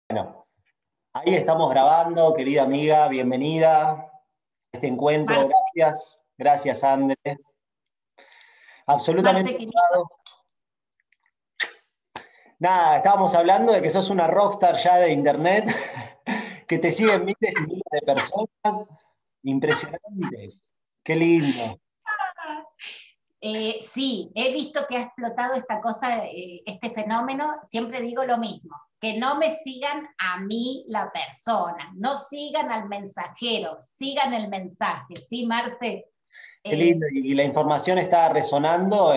Bueno, ahí estamos grabando, querida amiga, bienvenida a este encuentro, Marce, gracias, gracias André, absolutamente Marce, querida, honrado. Nada, estábamos hablando de que sos una rockstar ya de internet, que te siguen miles y miles de personas, impresionante, qué lindo. sí, he visto que ha explotado esta cosa, este fenómeno. Siempre digo lo mismo, que no me sigan a mí la persona, no sigan al mensajero, sigan el mensaje, ¿sí, Marce? Qué Eh, lindo, y la información está resonando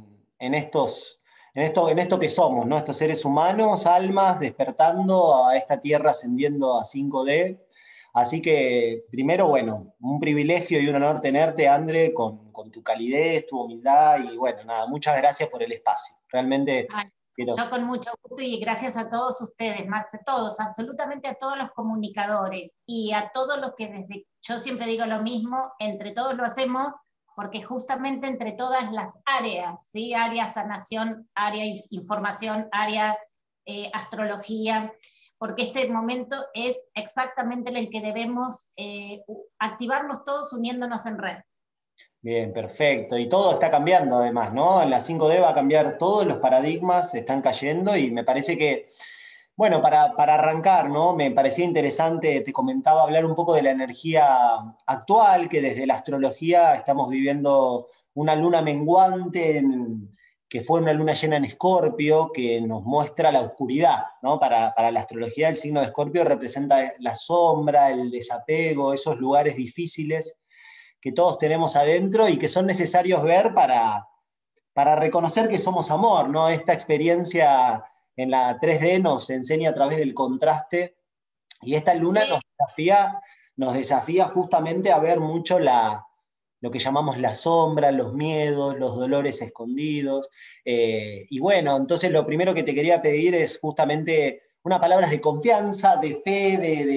en esto que somos, ¿no? Estos seres humanos, almas, despertando a esta tierra, ascendiendo a 5D. Así que, primero, bueno, un privilegio y un honor tenerte, André, con tu calidez, tu humildad, y bueno, nada, muchas gracias por el espacio. Realmente Ay, quiero. yo con mucho gusto y gracias a todos ustedes, Marce, todos, absolutamente a todos los comunicadores y a todos los que yo siempre digo lo mismo, entre todos lo hacemos, porque justamente entre todas las áreas, ¿sí? Área sanación, área información, área astrología, porque este momento es exactamente en el que debemos activarnos todos uniéndonos en red. Bien, perfecto. Y todo está cambiando además, ¿no? En la 5D va a cambiar todos los paradigmas, están cayendo y me parece que, bueno, para arrancar, ¿no? Me parecía interesante, te comentaba, hablar un poco de la energía actual, que desde la astrología estamos viviendo una luna menguante, que fue una luna llena en Escorpio, que nos muestra la oscuridad, ¿no? Para la astrología el signo de Escorpio representa la sombra, el desapego, esos lugares difíciles que todos tenemos adentro y que son necesarios ver para reconocer que somos amor, ¿no? Esta experiencia en la 3D nos enseña a través del contraste y esta luna Sí. nos desafía justamente a ver mucho lo que llamamos la sombra, los miedos, los dolores escondidos. Y bueno, entonces lo primero que te quería pedir es justamente unas palabras de confianza, de fe,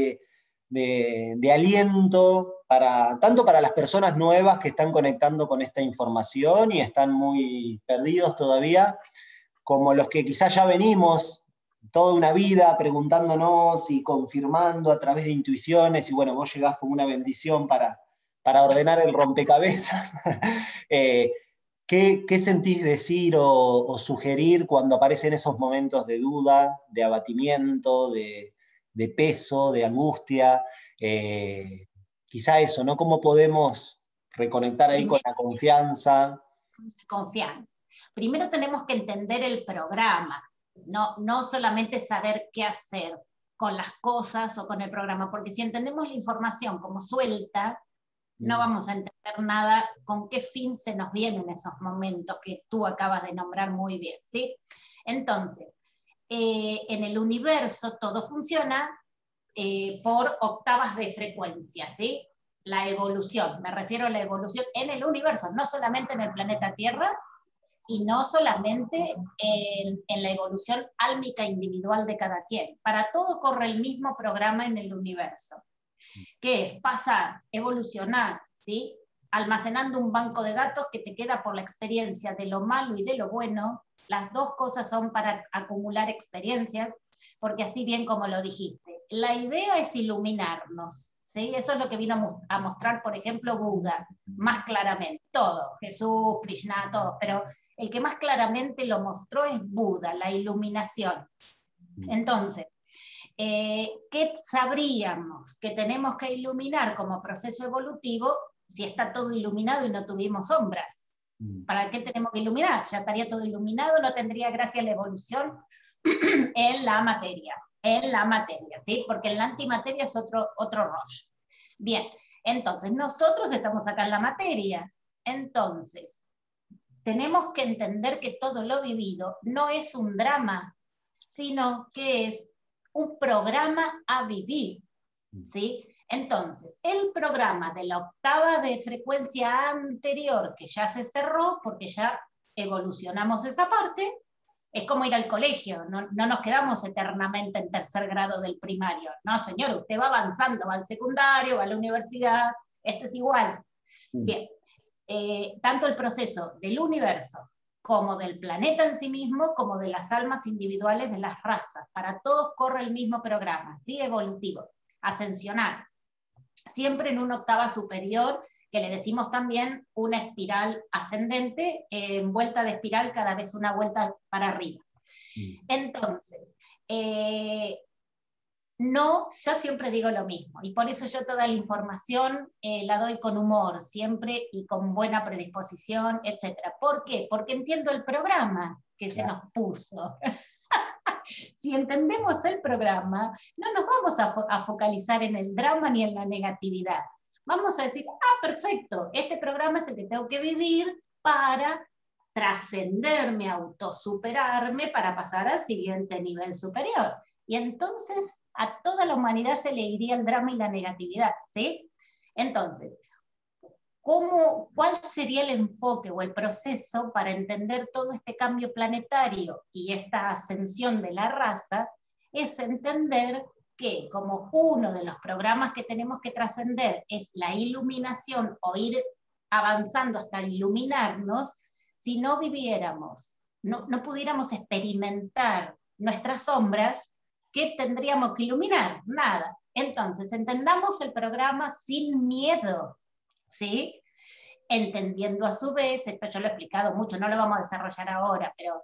de aliento, tanto para las personas nuevas que están conectando con esta información y están muy perdidos todavía, como los que quizás ya venimos toda una vida preguntándonos y confirmando a través de intuiciones, y bueno, vos llegás como una bendición para ordenar el rompecabezas. eh, ¿qué sentís decir o sugerir cuando aparecen esos momentos de duda, de abatimiento, de peso, de angustia? Quizá eso, ¿no? ¿Cómo podemos reconectar ahí con Primero, la confianza? confianza. Primero tenemos que entender el programa, no solamente saber qué hacer con las cosas o con el programa, porque si entendemos la información como suelta, no vamos a entender nada con qué fin se nos vienen esos momentos que tú acabas de nombrar muy bien, ¿sí? Entonces, en el universo todo funciona por octavas de frecuencia, ¿sí? La evolución, me refiero a la evolución en el universo, no solamente en el planeta Tierra y no solamente en la evolución álmica individual de cada quien. Para todo corre el mismo programa en el universo, que es pasar, evolucionar, ¿sí? Almacenando un banco de datos que te queda por la experiencia de lo malo y de lo bueno. Las dos cosas son para acumular experiencias, porque así bien como lo dijiste, la idea es iluminarnos, ¿sí? Eso es lo que vino a mostrar, por ejemplo, Buda, más claramente, todo, Jesús, Krishna, todo, pero el que más claramente lo mostró es Buda, la iluminación. Entonces, ¿qué sabríamos que tenemos que iluminar como proceso evolutivo si está todo iluminado y no tuvimos sombras? ¿Para qué tenemos que iluminar? Ya estaría todo iluminado, no tendría gracia la evolución en la materia, ¿sí? Porque en la antimateria es otro rollo. Bien, entonces nosotros estamos acá en la materia, entonces tenemos que entender que todo lo vivido no es un drama, sino que es un programa a vivir, ¿sí? Entonces, el programa de la octava de frecuencia anterior, que ya se cerró porque ya evolucionamos esa parte, es como ir al colegio, no nos quedamos eternamente en tercer grado del primario. No, señor, usted va avanzando, va al secundario, va a la universidad, esto es igual. Bien, tanto el proceso del universo como del planeta en sí mismo, como de las almas individuales de las razas. Para todos corre el mismo programa, ¿sí? Evolutivo, ascensional. Siempre en una octava superior, que le decimos también una espiral ascendente, en vuelta de espiral, cada vez una vuelta para arriba. Entonces, no, yo siempre digo lo mismo, y por eso yo toda la información la doy con humor, siempre, y con buena predisposición, etc. ¿Por qué? Porque entiendo el programa que se nos puso. Si entendemos el programa, no nos vamos a focalizar en el drama ni en la negatividad. Vamos a decir, perfecto, este programa es el que tengo que vivir para trascenderme, autosuperarme, para pasar al siguiente nivel superior. Y entonces a toda la humanidad se le iría el drama y la negatividad, ¿sí? Entonces, ¿cuál sería el enfoque o el proceso para entender todo este cambio planetario y esta ascensión de la raza? Es entender que como uno de los programas que tenemos que trascender es la iluminación o ir avanzando hasta iluminarnos, si no viviéramos, no pudiéramos experimentar nuestras sombras, ¿qué tendríamos que iluminar? Nada. Entonces, entendamos el programa sin miedo, ¿sí? Entendiendo a su vez, esto yo lo he explicado mucho, no lo vamos a desarrollar ahora, pero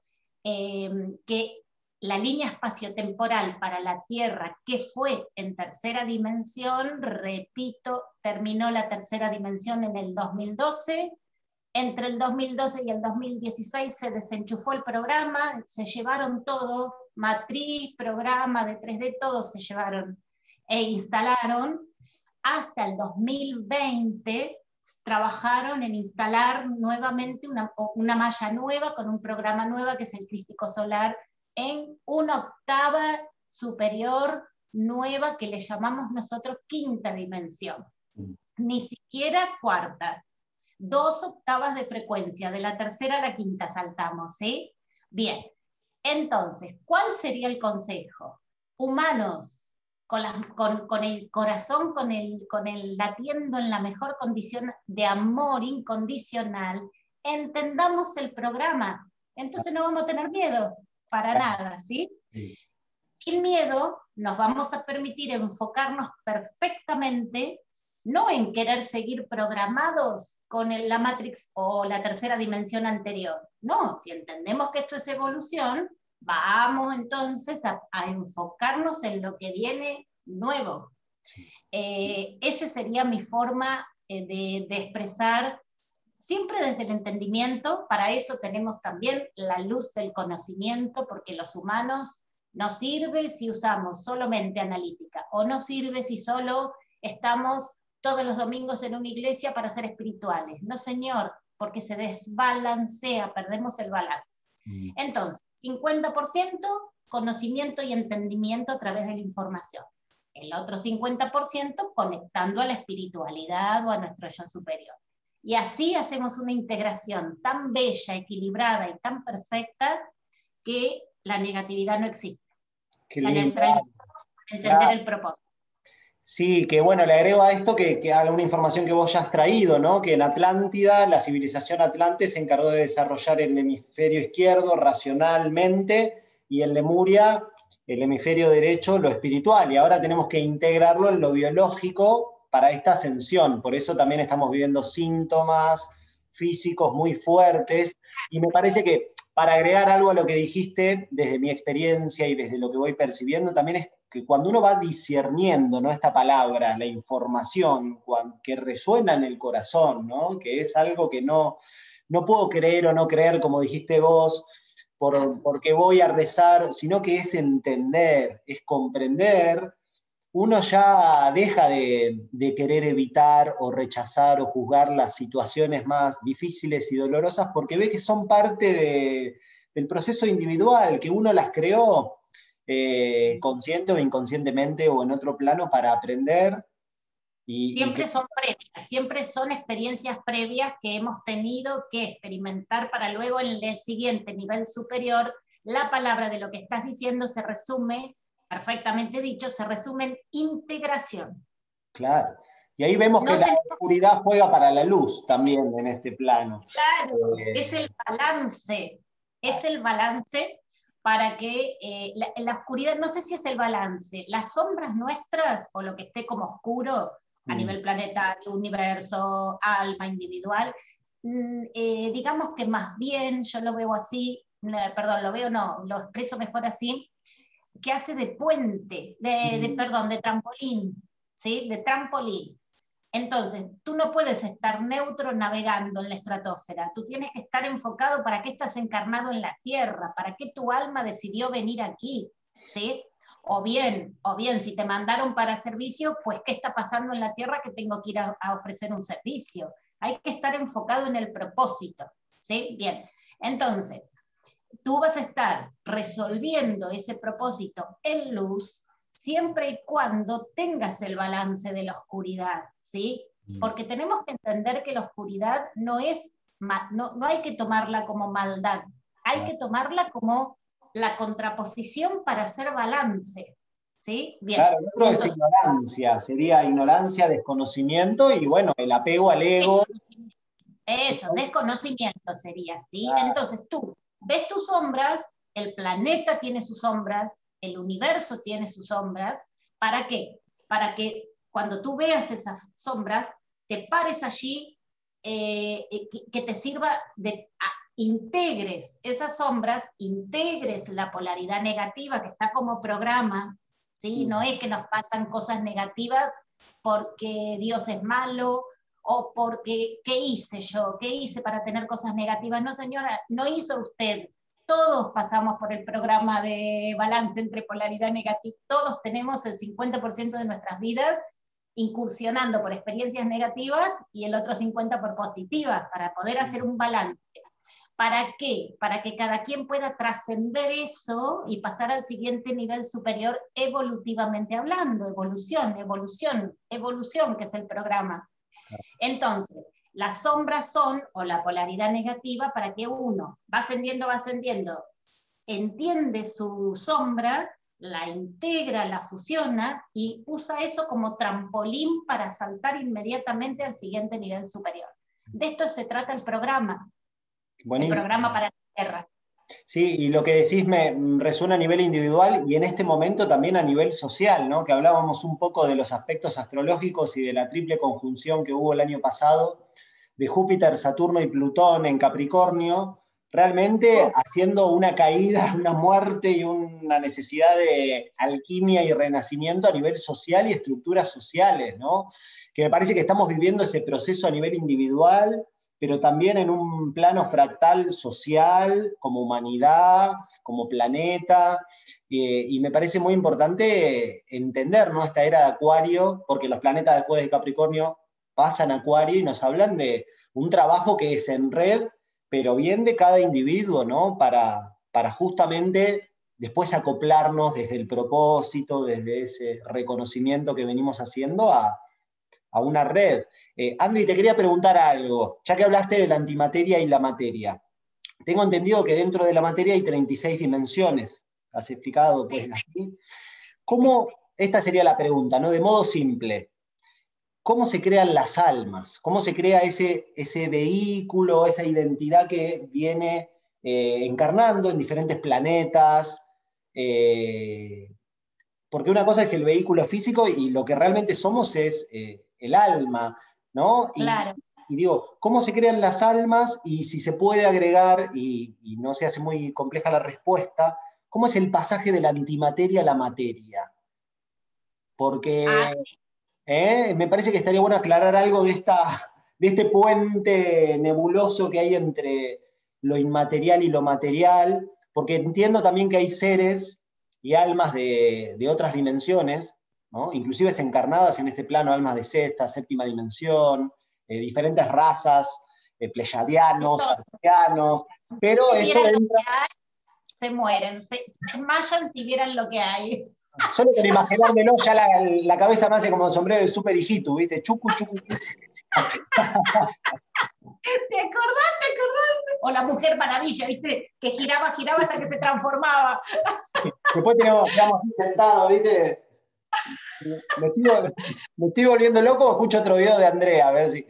que la línea espaciotemporal para la Tierra, que fue en tercera dimensión, repito, terminó la tercera dimensión en el 2012, entre el 2012 y el 2016 se desenchufó el programa, se llevaron todo, matriz, programa de 3D, todo se llevaron e instalaron. Hasta el 2020 trabajaron en instalar nuevamente una malla nueva con un programa nuevo que es el crístico solar en una octava superior nueva que le llamamos nosotros quinta dimensión, ni siquiera cuarta. 2 octavas de frecuencia, de la tercera a la quinta saltamos, ¿sí? Bien, entonces, ¿cuál sería el consejo? Humanos, con el corazón, con el latiendo en la mejor condición de amor incondicional, entendamos el programa. Entonces no vamos a tener miedo, para nada, ¿sí? Sí. Sin miedo nos vamos a permitir enfocarnos perfectamente, no en querer seguir programados con la Matrix o la tercera dimensión anterior. No, si entendemos que esto es evolución, vamos entonces a enfocarnos en lo que viene nuevo. Sí. Esa sería mi forma de expresar, siempre desde el entendimiento. Para eso tenemos también la luz del conocimiento, porque los humanos no sirve si usamos solamente analítica, o no sirve si solo estamos todos los domingos en una iglesia para ser espirituales. No, señor, porque se desbalancea, perdemos el balance. Entonces, 50% conocimiento y entendimiento a través de la información. El otro 50% conectando a la espiritualidad o a nuestro yo superior. Y así hacemos una integración tan bella, equilibrada y tan perfecta que la negatividad no existe. Qué la lindo. neutralizamos para entender el propósito. Sí, que bueno, le agrego a esto que alguna información que vos ya has traído, ¿no? Que en Atlántida, la civilización Atlante se encargó de desarrollar el hemisferio izquierdo racionalmente, y en Lemuria el hemisferio derecho lo espiritual, y ahora tenemos que integrarlo en lo biológico para esta ascensión. Por eso también estamos viviendo síntomas físicos muy fuertes, y me parece que, para agregar algo a lo que dijiste, desde mi experiencia y desde lo que voy percibiendo, también es que cuando uno va discerniendo, ¿no?, esta palabra, la información, que resuena en el corazón, ¿no?, que es algo que no puedo creer o no creer, como dijiste vos, porque voy a rezar, sino que es entender, es comprender, uno ya deja de querer evitar o rechazar o juzgar las situaciones más difíciles y dolorosas, porque ve que son parte del proceso individual, que uno las creó consciente o inconscientemente o en otro plano para aprender. Siempre son previas, siempre son experiencias previas que hemos tenido que experimentar para luego en el siguiente nivel superior. La palabra de lo que estás diciendo se resume, perfectamente dicho, se resume en integración. Claro. Y ahí vemos No que la tenemos, oscuridad juega para la luz también en este plano. claro, Eh, es el balance para que la oscuridad, no sé si es el balance, las sombras nuestras o lo que esté como oscuro a mm, nivel planetario, universo, alma individual, digamos que más bien yo lo veo así, perdón, lo veo no, lo expreso mejor así, que hace de puente, mm, perdón, de trampolín, ¿sí? De trampolín. Entonces, tú no puedes estar neutro navegando en la estratosfera, tú tienes que estar enfocado para qué estás encarnado en la Tierra, para qué tu alma decidió venir aquí, ¿sí? O bien, si te mandaron para servicio, pues qué está pasando en la Tierra que tengo que ir a ofrecer un servicio. Hay que estar enfocado en el propósito, ¿sí? Bien, entonces, tú vas a estar resolviendo ese propósito en luz siempre y cuando tengas el balance de la oscuridad, ¿sí? mm. Porque tenemos que entender que la oscuridad no es, no hay que tomarla como maldad, hay que tomarla como la contraposición para hacer balance, ¿sí? Bien, Claro, el otro es entonces, ignorancia, sería ignorancia, desconocimiento y bueno, el apego al ego. eso, desconocimiento sería, ¿sí? Claro, Entonces tú ves tus sombras, el planeta tiene sus sombras, el universo tiene sus sombras. ¿Para qué? Para que cuando tú veas esas sombras, te pares allí, que te sirva integres esas sombras, integres la polaridad negativa que está como programa, ¿sí? No es que nos pasan cosas negativas porque Dios es malo, o porque, ¿qué hice yo? ¿Qué hice para tener cosas negativas? No, señora, no hizo usted. Todos pasamos por el programa de balance entre polaridad negativa. Todos tenemos el 50% de nuestras vidas incursionando por experiencias negativas y el otro 50% por positivas, para poder hacer un balance. ¿Para qué? Para que cada quien pueda trascender eso y pasar al siguiente nivel superior evolutivamente hablando. Evolución, que es el programa. Entonces, las sombras son, o la polaridad negativa, para que uno va ascendiendo, entiende su sombra, la integra, la fusiona y usa eso como trampolín para saltar inmediatamente al siguiente nivel superior. De esto se trata el programa buenísimo. para la Tierra. Sí, y lo que decís me resuena a nivel individual y en este momento también a nivel social, ¿no? Que hablábamos un poco de los aspectos astrológicos y de la triple conjunción que hubo el año pasado de Júpiter, Saturno y Plutón en Capricornio, realmente Uf, haciendo una caída, una muerte y una necesidad de alquimia y renacimiento a nivel social y estructuras sociales, ¿no? Que me parece que estamos viviendo ese proceso a nivel individual, pero también en un plano fractal social, como humanidad, como planeta, y me parece muy importante entender, ¿no?, esta era de Acuario, porque los planetas después de Capricornio pasan a Acuario y nos hablan de un trabajo que es en red, pero bien de cada individuo, ¿no? Para justamente después acoplarnos desde el propósito, desde ese reconocimiento que venimos haciendo a una red. Andri, te quería preguntar algo, ya que hablaste de la antimateria y la materia. Tengo entendido que dentro de la materia hay 36 dimensiones. ¿Has explicado, pues, sí, así? sí. ¿Cómo, esta sería la pregunta, ¿no? De modo simple, ¿cómo se crean las almas? ¿Cómo se crea ese vehículo, esa identidad que viene encarnando en diferentes planetas? Eh, Porque una cosa es el vehículo físico y lo que realmente somos es el alma, ¿no? Claro. Y digo, ¿cómo se crean las almas? Y si se puede agregar, y no se hace muy compleja la respuesta, ¿cómo es el pasaje de la antimateria a la materia? Ah, Porque me parece que estaría bueno aclarar algo de este puente nebuloso que hay entre lo inmaterial y lo material, porque entiendo también que hay seres y almas de otras dimensiones, ¿no? Inclusive encarnadas en este plano, almas de sexta, séptima dimensión, diferentes razas, pleyadianos, esto, arteanos, pero si eso vieran lo entra. que hay, se mueren, se desmayan si vieran lo que hay. Solo con imaginármelo, ya la cabeza me hace como sombrero de super hijito, ¿viste? Chucu, chucu, chucu. ¿Te acordás? ¿Te acordás? O la Mujer Maravilla, ¿viste? Que giraba, giraba hasta que se transformaba. Después quedamos así sentados, ¿viste? Me estoy, me estoy volviendo loco o escucho otro video de Andrea, a ver si.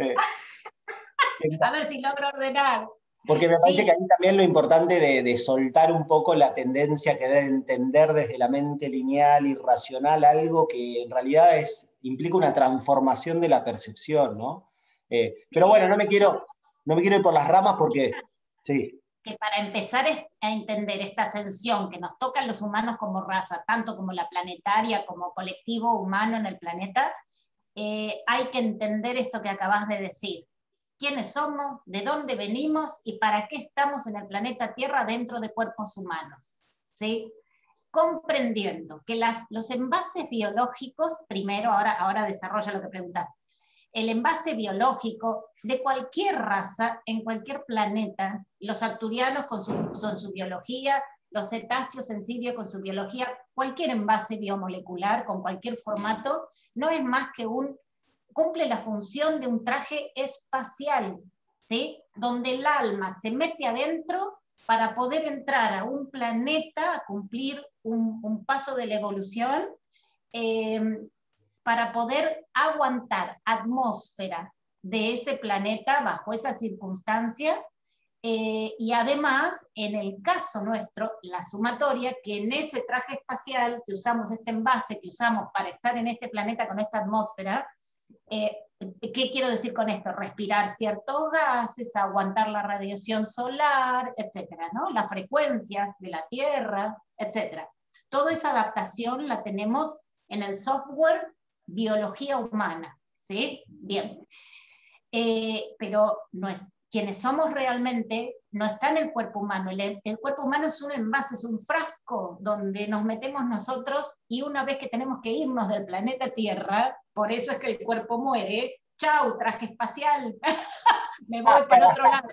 A ver si logro ordenar. Porque me parece que Sí, ahí también lo importante de soltar un poco la tendencia a querer entender desde la mente lineal y racional algo que en realidad implica una transformación de la percepción, ¿no? Pero bueno, sí, no me quiero ir por las ramas porque, sí, que para empezar a entender esta ascensión que nos toca a los humanos como raza, tanto como la planetaria, como colectivo humano en el planeta, hay que entender esto que acabas de decir. ¿Quiénes somos? ¿De dónde venimos? ¿Y para qué estamos en el planeta Tierra dentro de cuerpos humanos? ¿Sí? Comprendiendo que los envases biológicos, primero, ahora desarrolla lo que preguntaste, el envase biológico de cualquier raza, en cualquier planeta, los arcturianos con su biología, los cetáceos en Sirio con su biología, cualquier envase biomolecular con cualquier formato, no es más que cumple la función de un traje espacial, ¿sí? Donde el alma se mete adentro para poder entrar a un planeta, a cumplir un paso de la evolución, eh, para poder aguantar atmósfera de ese planeta bajo esa circunstancia, y además, en el caso nuestro, la sumatoria, que en ese traje espacial que usamos, este envase que usamos para estar en este planeta con esta atmósfera, eh, ¿qué quiero decir con esto? Respirar ciertos gases, aguantar la radiación solar, etcétera, ¿no? Las frecuencias de la Tierra, etcétera. Toda esa adaptación la tenemos en el software biología humana, ¿sí? Bien. Pero no es, quienes somos realmente no está en el cuerpo humano. El cuerpo humano es un envase, es un frasco donde nos metemos nosotros y una vez que tenemos que irnos del planeta Tierra, por eso es que el cuerpo muere, chau, traje espacial, me voy para otro lado.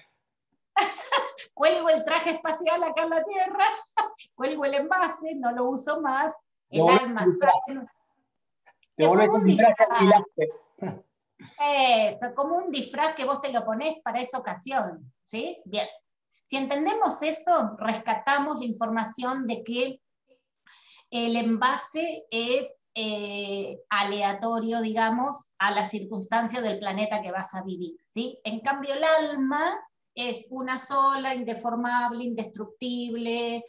Cuelgo el traje espacial acá en la Tierra, cuelgo el envase, no lo uso más, el alma sale. te volvés Como un un disfraz que disfraz. alquilaste. Eso, como un disfraz que vos te lo ponés para esa ocasión, ¿sí? Bien. Si entendemos eso, rescatamos la información de que el envase es aleatorio, digamos, a la circunstancia del planeta que vas a vivir, ¿sí? En cambio, el alma es una sola, indeformable, indestructible,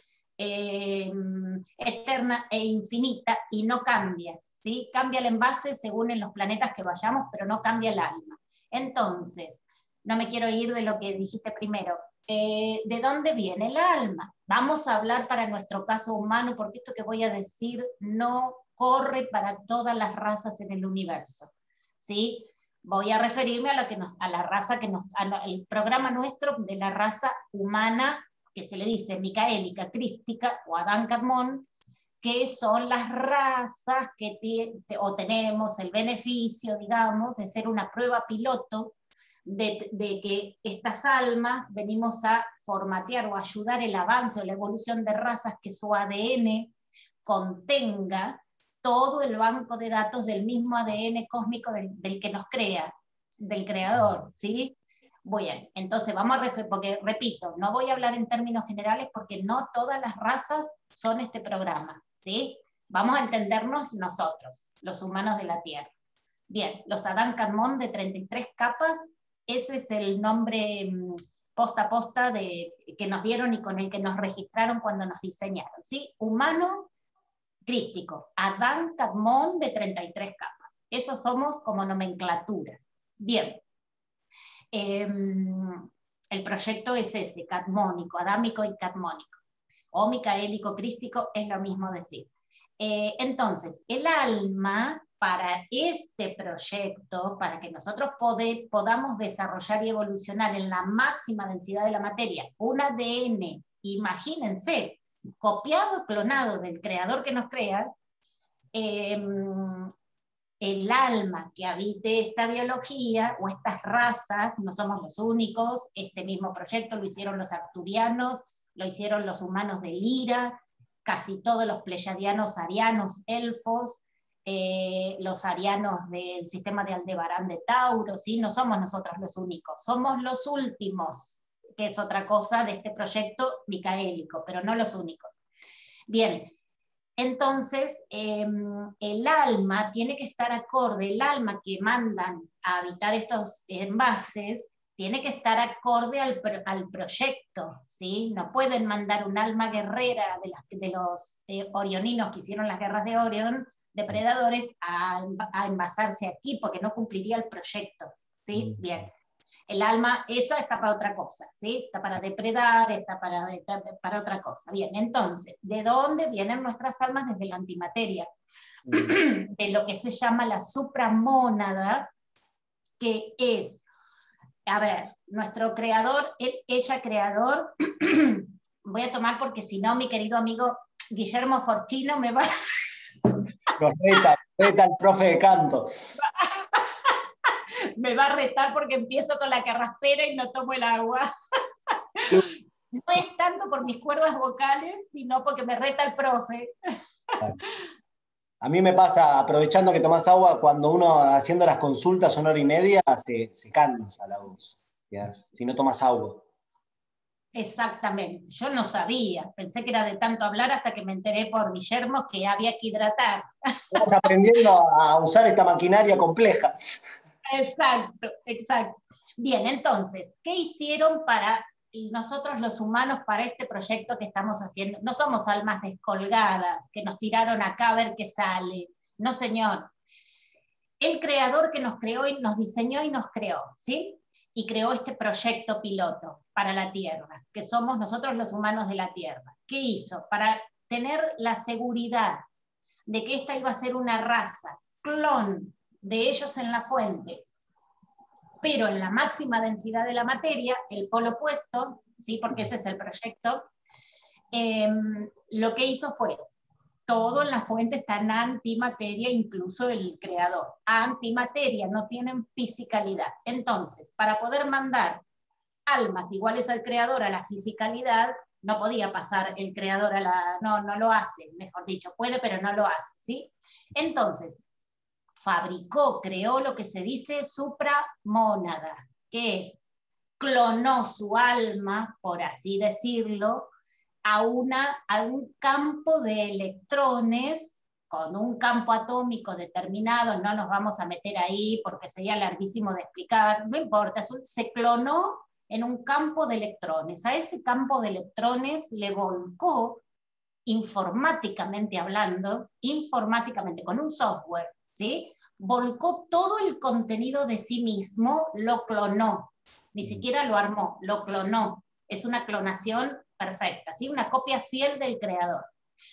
eterna e infinita, y no cambia, ¿sí? Cambia el envase según en los planetas que vayamos, pero no cambia el alma. Entonces, no me quiero ir de lo que dijiste primero. ¿De dónde viene el alma? Vamos a hablar para nuestro caso humano, porque esto que voy a decir no corre para todas las razas en el universo, ¿sí? Voy a referirme a la raza el programa nuestro de la raza humana, que se le dice micaélica, crística o Adán Kadmon, que son las razas que tenemos el beneficio, digamos, de ser una prueba piloto de que estas almas venimos a formatear o ayudar el avance o la evolución de razas que su ADN contenga todo el banco de datos del mismo ADN cósmico del que nos crea, del creador, ¿sí? Bien, entonces vamos porque repito, no voy a hablar en términos generales porque no todas las razas son este programa, ¿sí? Vamos a entendernos nosotros, los humanos de la Tierra. Bien, los Adán Kadmon de 33 capas, ese es el nombre posta a posta que nos dieron y con el que nos registraron cuando nos diseñaron, ¿sí? Humano crístico, Adán Kadmon de 33 capas. Eso somos como nomenclatura. Bien. El proyecto es ese, cadmónico, adámico y cadmónico. O micaélico, crístico, es lo mismo decir. Entonces, el alma para este proyecto, para que nosotros podamos desarrollar y evolucionar en la máxima densidad de la materia, un ADN, imagínense, copiado, clonado del creador que nos crea, el alma que habite esta biología o estas razas, no somos los únicos, este mismo proyecto lo hicieron los arcturianos, lo hicieron los humanos de Lira, casi todos los pleyadianos arianos, elfos, los arianos del sistema de Aldebarán de Tauro, ¿sí? No somos nosotros los únicos, somos los últimos, que es otra cosa de este proyecto micaélico, pero no los únicos. Bien, entonces, el alma tiene que estar acorde, el alma que mandan a habitar estos envases tiene que estar acorde al proyecto, ¿sí? No pueden mandar un alma guerrera de los orioninos que hicieron las guerras de Orión, depredadores, a envasarse aquí, porque no cumpliría el proyecto, ¿sí? Bien. El alma, esa está para otra cosa, ¿sí? Está para depredar, está para otra cosa. Bien, entonces, ¿de dónde vienen nuestras almas? Desde la antimateria, de lo que se llama la supramónada, que es, a ver, nuestro creador, ella creador, voy a tomar porque si no, mi querido amigo Guillermo Forchino me va... Nos reta el profe de canto. Me va a retar porque empiezo con la carraspera y no tomo el agua. No es tanto por mis cuerdas vocales, sino porque me reta el profe. A mí me pasa, aprovechando que tomás agua, cuando uno haciendo las consultas 1 hora y media, se cansa la voz, si no tomas agua. Exactamente, yo no sabía, pensé que era de tanto hablar hasta que me enteré por Guillermo que había que hidratar. Estamos aprendiendo a usar esta maquinaria compleja. Exacto, exacto. Bien, entonces, ¿qué hicieron para nosotros los humanos para este proyecto que estamos haciendo? No somos almas descolgadas que nos tiraron acá a ver qué sale. No, señor. El creador que nos creó y nos diseñó y nos creó, ¿sí? Y creó este proyecto piloto para la Tierra, que somos nosotros los humanos de la Tierra. ¿Qué hizo? Para tener la seguridad de que esta iba a ser una raza, clon de ellos en la fuente, pero en la máxima densidad de la materia, el polo opuesto, ¿sí? Porque ese es el proyecto, lo que hizo fue, todo en la fuente está en antimateria, incluso el creador. Antimateria, no tienen fisicalidad. Entonces, para poder mandar almas iguales al creador a la fisicalidad, no podía pasar el creador a la... No lo hace, mejor dicho, puede, pero no lo hace, ¿sí? Entonces, fabricó, creó lo que se dice supramónada, que es, clonó su alma, por así decirlo, a un campo de electrones con un campo atómico determinado, no nos vamos a meter ahí porque sería larguísimo de explicar, no importa, se clonó en un campo de electrones. A ese campo de electrones le volcó, informáticamente hablando, informáticamente, con un software, ¿sí? Volcó todo el contenido de sí mismo, lo clonó, ni siquiera lo armó, lo clonó. Es una clonación perfecta, ¿sí? Una copia fiel del creador.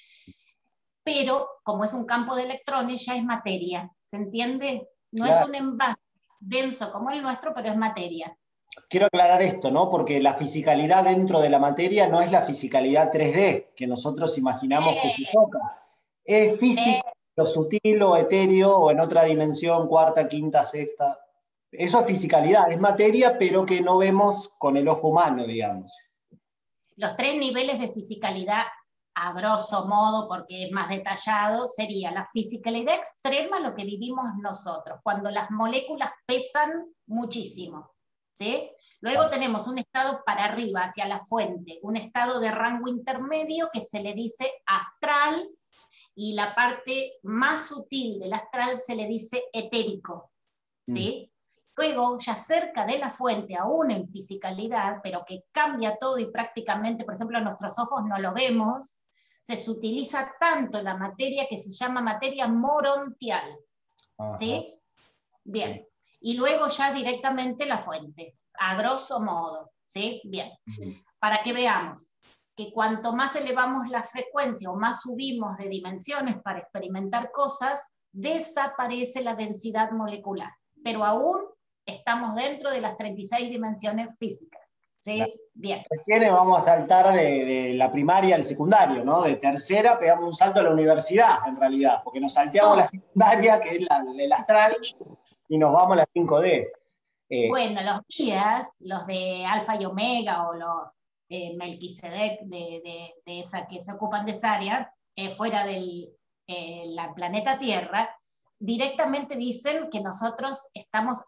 Pero, como es un campo de electrones, ya es materia, ¿se entiende? No claro. Es un envase denso como el nuestro, pero es materia. Quiero aclarar esto, ¿no? Porque la fisicalidad dentro de la materia no es la fisicalidad 3D que nosotros imaginamos que se toca. Es físico, lo sutil o etéreo, o en otra dimensión, cuarta, quinta, sexta. Eso es fisicalidad, es materia, pero que no vemos con el ojo humano, digamos. Los 3 niveles de fisicalidad, a grosso modo, porque es más detallado, sería la fisicalidad extrema, lo que vivimos nosotros, cuando las moléculas pesan muchísimo, ¿sí? Luego tenemos un estado para arriba, hacia la fuente, un estado de rango intermedio que se le dice astral, y la parte más sutil del astral se le dice etérico, ¿sí? Luego, ya cerca de la fuente, aún en fisicalidad, pero que cambia todo y prácticamente, por ejemplo, nuestros ojos no lo vemos, se utiliza tanto la materia que se llama materia morontial. ¿Sí? Bien. Y luego ya directamente la fuente, a grosso modo. ¿Sí? Bien. Para que veamos que cuanto más elevamos la frecuencia o más subimos de dimensiones para experimentar cosas, desaparece la densidad molecular. Pero aún estamos dentro de las 36 dimensiones físicas. ¿Sí? Claro. Bien. Recién vamos a saltar de la primaria al secundario, ¿no? De tercera pegamos un salto a la universidad, en realidad, porque nos salteamos la secundaria, que es el astral, sí. Y nos vamos a la 5D. Bueno, los guías, los de Alfa y Omega, o los Melquisedec de esa que se ocupan de esa área, fuera del planeta Tierra, directamente dicen que nosotros estamos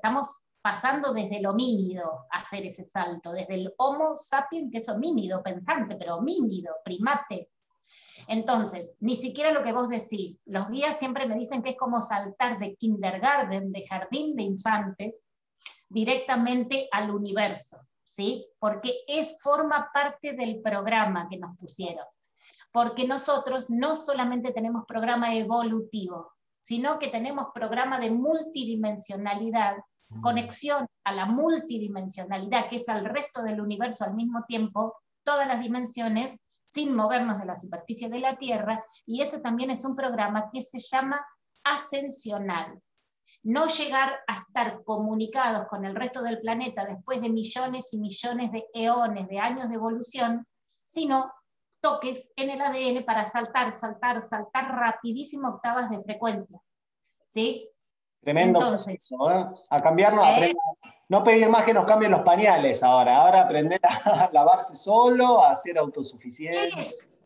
pasando desde el homínido a hacer ese salto, desde el Homo sapiens, que es homínido, pensante, pero homínido, primate, Entonces, ni siquiera lo que vos decís. Los guías siempre me dicen que es como saltar de kindergarten, de jardín de infantes, directamente al universo, ¿sí? Porque forma parte del programa que nos pusieron. Porque nosotros no solamente tenemos programa evolutivo, sino que tenemos programa de multidimensionalidad, conexión a la multidimensionalidad, que es al resto del universo al mismo tiempo, todas las dimensiones, sin movernos de la superficie de la Tierra, y ese también es un programa que se llama ascensional. No llegar a estar comunicados con el resto del planeta después de millones y millones de eones, de años de evolución, sino toques en el ADN para saltar rapidísimo octavas de frecuencia. ¿Sí? Tremendo. Entonces, proceso, ¿eh? A cambiarnos, no pedir más que nos cambien los pañales ahora aprender a lavarse solo, a ser autosuficiente.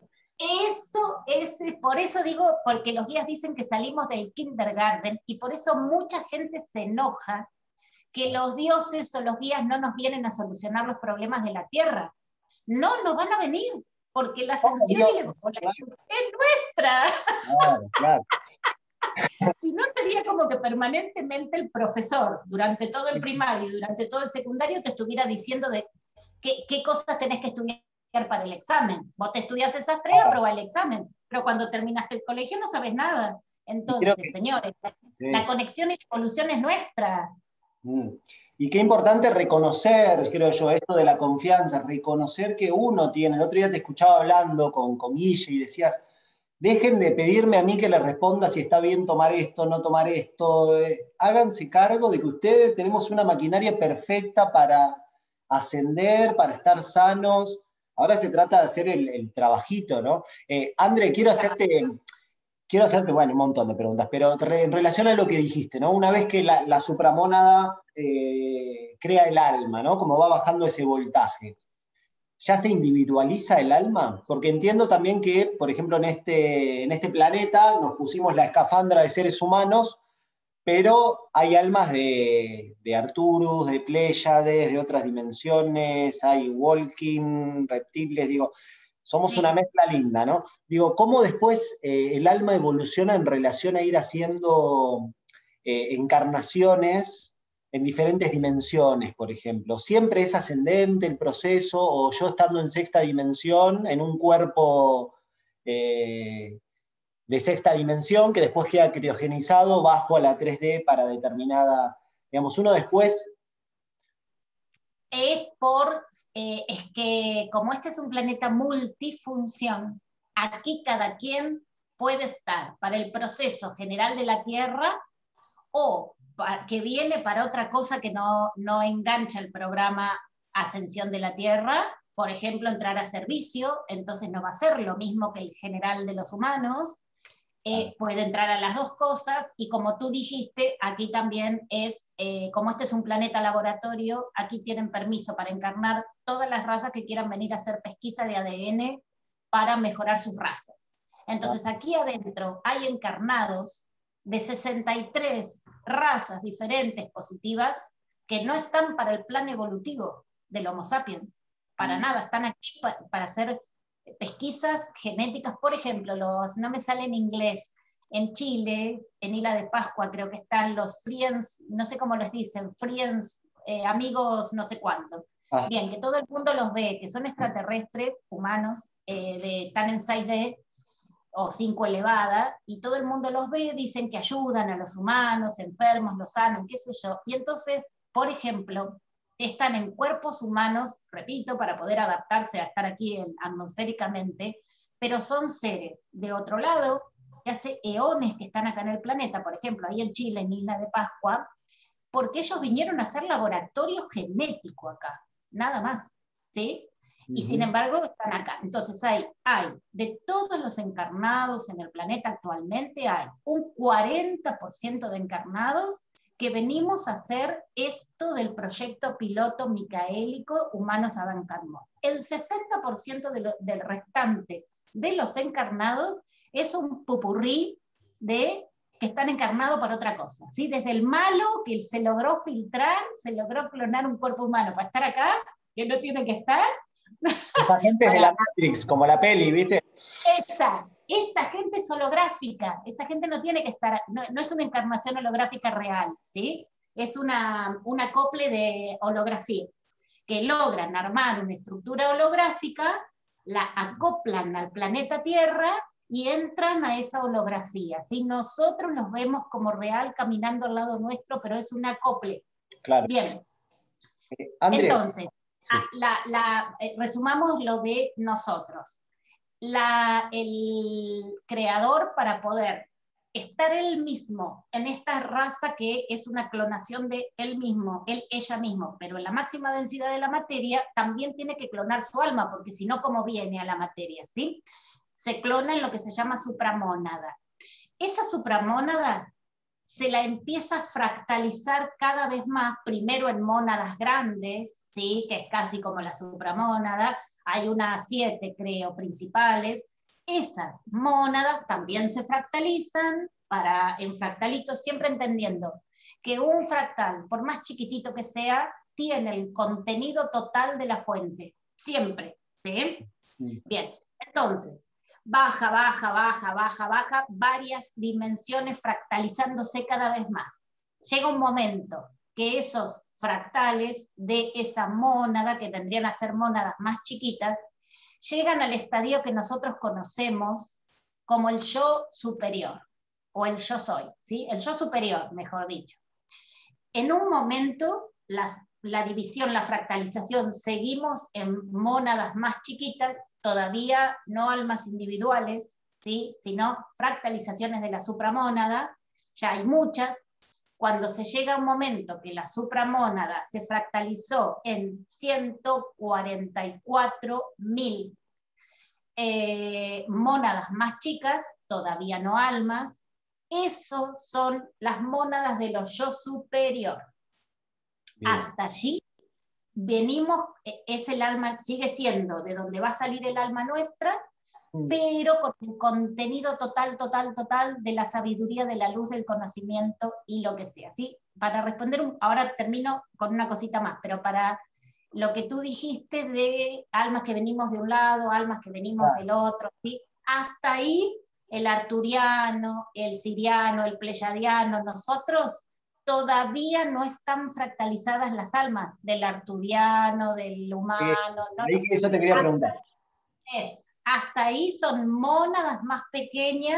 Por eso digo, porque los guías dicen que salimos del kindergarten y por eso mucha gente se enoja que los dioses o los guías no nos vienen a solucionar los problemas de la Tierra. No nos van a venir, porque la ascensión y la evolución es nuestra. Claro, claro. Si no, sería como que permanentemente el profesor, durante todo el primario y durante todo el secundario, te estuviera diciendo de qué cosas tenés que estudiar para el examen. Vos te estudias esas tres, aprobás el examen, pero cuando terminaste el colegio no sabes nada. Entonces, señores, la conexión y la evolución es nuestra. Y qué importante reconocer, creo yo, esto de la confianza, reconocer que uno tiene. El otro día te escuchaba hablando con Guille y decías, dejen de pedirme a mí que les responda si está bien tomar esto, no tomar esto. Háganse cargo de que ustedes tenemos una maquinaria perfecta para ascender, para estar sanos. Ahora se trata de hacer el trabajito, ¿no? André, quiero hacerte, bueno, un montón de preguntas, pero en relación a lo que dijiste, ¿no? Una vez que la supramónada crea el alma, ¿no? Como va bajando ese voltaje. ¿Ya se individualiza el alma? Porque entiendo también que, por ejemplo, en este planeta nos pusimos la escafandra de seres humanos, pero hay almas de Arcturus, de Pléyades, de otras dimensiones, hay walking, reptiles, digo, somos una mezcla linda, ¿no? Digo, ¿cómo después el alma evoluciona en relación a ir haciendo encarnaciones en diferentes dimensiones, por ejemplo? ¿Siempre es ascendente el proceso o yo estando en sexta dimensión, en un cuerpo de sexta dimensión que después queda criogenizado, bajo a la 3D para determinada, digamos, uno después... Es que como este es un planeta multifunción, aquí cada quien puede estar para el proceso general de la Tierra o que viene para otra cosa que no engancha el programa Ascensión de la Tierra, por ejemplo, entrar a servicio, entonces no va a ser lo mismo que el general de los humanos, puede entrar a las dos cosas, y como tú dijiste, aquí también como este es un planeta laboratorio, aquí tienen permiso para encarnar todas las razas que quieran venir a hacer pesquisa de ADN para mejorar sus razas. Entonces aquí adentro hay encarnados de 63 razas diferentes positivas que no están para el plan evolutivo del Homo sapiens, para nada, están aquí para hacer pesquisas genéticas. Por ejemplo, no me sale en inglés, en Chile, en Isla de Pascua creo que están los friends, no sé cómo les dicen, friends, amigos no sé cuánto. Bien, que todo el mundo los ve, que son extraterrestres, humanos, están en 6D o 5 elevada, y todo el mundo los ve, dicen que ayudan a los humanos, enfermos, los sanan, qué sé yo. Y entonces, por ejemplo, están en cuerpos humanos, repito, para poder adaptarse a estar aquí atmosféricamente, pero son seres de otro lado, que hace eones que están acá en el planeta, por ejemplo, ahí en Chile, en Isla de Pascua, porque ellos vinieron a hacer laboratorio genético acá, nada más, ¿sí? Y sin embargo están acá. Entonces hay de todos los encarnados en el planeta actualmente, hay un 40% de encarnados que venimos a hacer esto del proyecto piloto micaélico Humanos Adán Kadmon. El 60% del restante de los encarnados es un pupurrí de que están encarnados para otra cosa, ¿sí? Desde el malo que se logró filtrar, se logró clonar un cuerpo humano para estar acá, que no tiene que estar, Los agentes de la Matrix, como la peli, ¿viste? Esa gente es holográfica, esa gente no tiene que estar, no es una encarnación holográfica real, ¿sí? Es un acople de holografía, que logran armar una estructura holográfica, la acoplan al planeta Tierra y entran a esa holografía, ¿sí? Nosotros los vemos como real caminando al lado nuestro, pero es un acople. Claro. Bien. Andrés. Entonces, sí. Resumamos lo de nosotros. El creador, para poder estar él mismo en esta raza que es una clonación de él mismo, ella mismo, pero en la máxima densidad de la materia, también tiene que clonar su alma, porque si no, ¿cómo viene a la materia? ¿Sí? Se clona en lo que se llama supramónada. Esa supramónada se la empieza a fractalizar cada vez más, primero en mónadas grandes, ¿sí? Que es casi como la supramónada, hay unas 7, creo, principales. Esas mónadas también se fractalizan en fractalitos, siempre entendiendo que un fractal, por más chiquitito que sea, tiene el contenido total de la fuente, siempre, ¿sí? Bien, entonces, baja, varias dimensiones fractalizándose cada vez más. Llega un momento que esos fractales de esa mónada, que vendrían a ser mónadas más chiquitas, llegan al estadio que nosotros conocemos como el yo superior, o el yo soy, ¿sí? El yo superior, mejor dicho. En un momento, la división, la fractalización, seguimos en mónadas más chiquitas, todavía no almas individuales, ¿sí? Sino fractalizaciones de la supramónada, ya hay muchas. Cuando se llega a un momento que la supramónada se fractalizó en 144.000 mónadas más chicas, todavía no almas, eso son las mónadas de los yo superior. Bien. Hasta allí venimos, es el alma, sigue siendo de donde va a salir el alma nuestra, pero con el contenido total de la sabiduría, de la luz, del conocimiento y lo que sea, ¿sí? Para responder, ahora termino con una cosita más, pero para lo que tú dijiste de almas que venimos de un lado, almas que venimos del otro, ¿sí? Hasta ahí el arturiano, el siriano, el pleyadiano, nosotros todavía no están fractalizadas las almas del arturiano, del humano. Eso te quería preguntar. Hasta ahí son mónadas más pequeñas,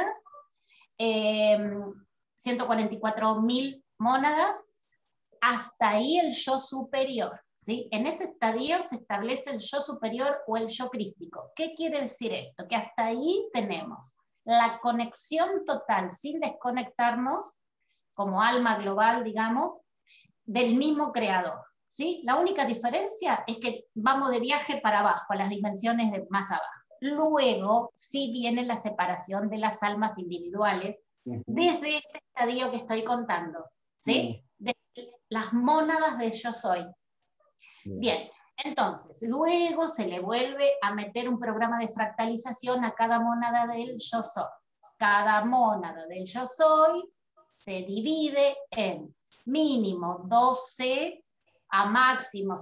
144.000 mónadas, hasta ahí el yo superior. ¿Sí? En ese estadio se establece el yo superior o el yo crístico. ¿Qué quiere decir esto? Que hasta ahí tenemos la conexión total, sin desconectarnos, como alma global, digamos, del mismo creador. ¿Sí? La única diferencia es que vamos de viaje para abajo, a las dimensiones de más abajo. Luego sí viene la separación de las almas individuales desde este estadio que estoy contando. ¿Sí? De las mónadas de yo soy. Bien, entonces, luego se le vuelve a meter un programa de fractalización a cada mónada del yo soy. Cada mónada del yo soy se divide en mínimo 12 a máximo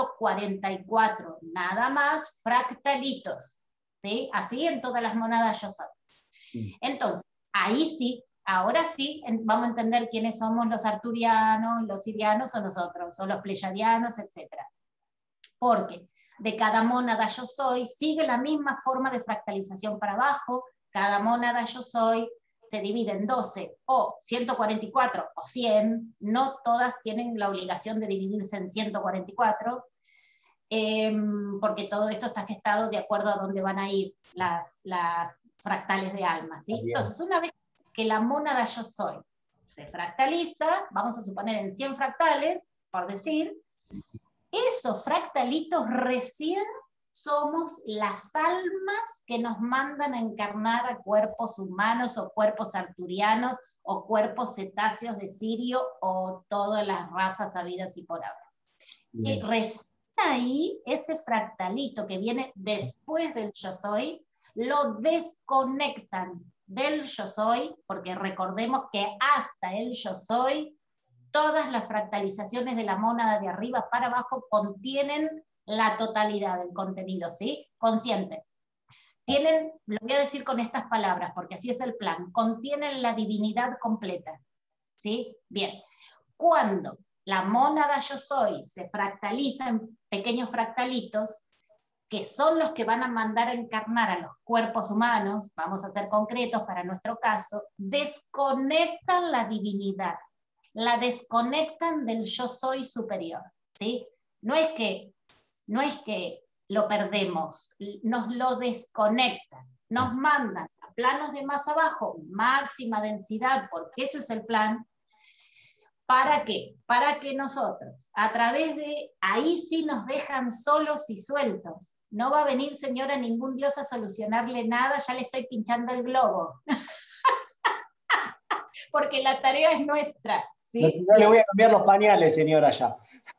144, nada más, fractalitos. ¿Sí? Así en todas las mónadas yo soy. Entonces, ahí sí, ahora sí, vamos a entender quiénes somos los arturianos, los sirianos o nosotros, o los pleyadianos, etc. Porque de cada mónada yo soy sigue la misma forma de fractalización para abajo, cada mónada yo soy se divide en 12 o 144 o 100, no todas tienen la obligación de dividirse en 144, porque todo esto está gestado de acuerdo a dónde van a ir las fractales de alma, ¿sí? Entonces, una vez que la mónada yo soy se fractaliza, vamos a suponer en 100 fractales, por decir, esos fractalitos recién somos las almas que nos mandan a encarnar a cuerpos humanos o cuerpos arturianos o cuerpos cetáceos de Sirio o todas las razas habidas y por haber. Recién ahí, ese fractalito que viene después del yo soy, lo desconectan del yo soy, porque recordemos que hasta el yo soy, todas las fractalizaciones de la mónada de arriba para abajo contienen la totalidad del contenido, ¿sí? Conscientes. Tienen, lo voy a decir con estas palabras, porque así es el plan, contienen la divinidad completa, ¿sí? Bien. Cuando la mónada yo soy se fractaliza en pequeños fractalitos, que son los que van a mandar a encarnar a los cuerpos humanos, vamos a ser concretos para nuestro caso, desconectan la divinidad, la desconectan del yo soy superior, ¿sí? No es que lo perdemos, nos lo desconectan, nos mandan a planos de más abajo, máxima densidad, porque ese es el plan. ¿Para qué? Para que nosotros, a través de, ahí sí nos dejan solos y sueltos. No va a venir, señora, ningún dios a solucionarle nada, ya le estoy pinchando el globo. Porque la tarea es nuestra. ¿Sí? No le voy a cambiar los pañales, señora, ya.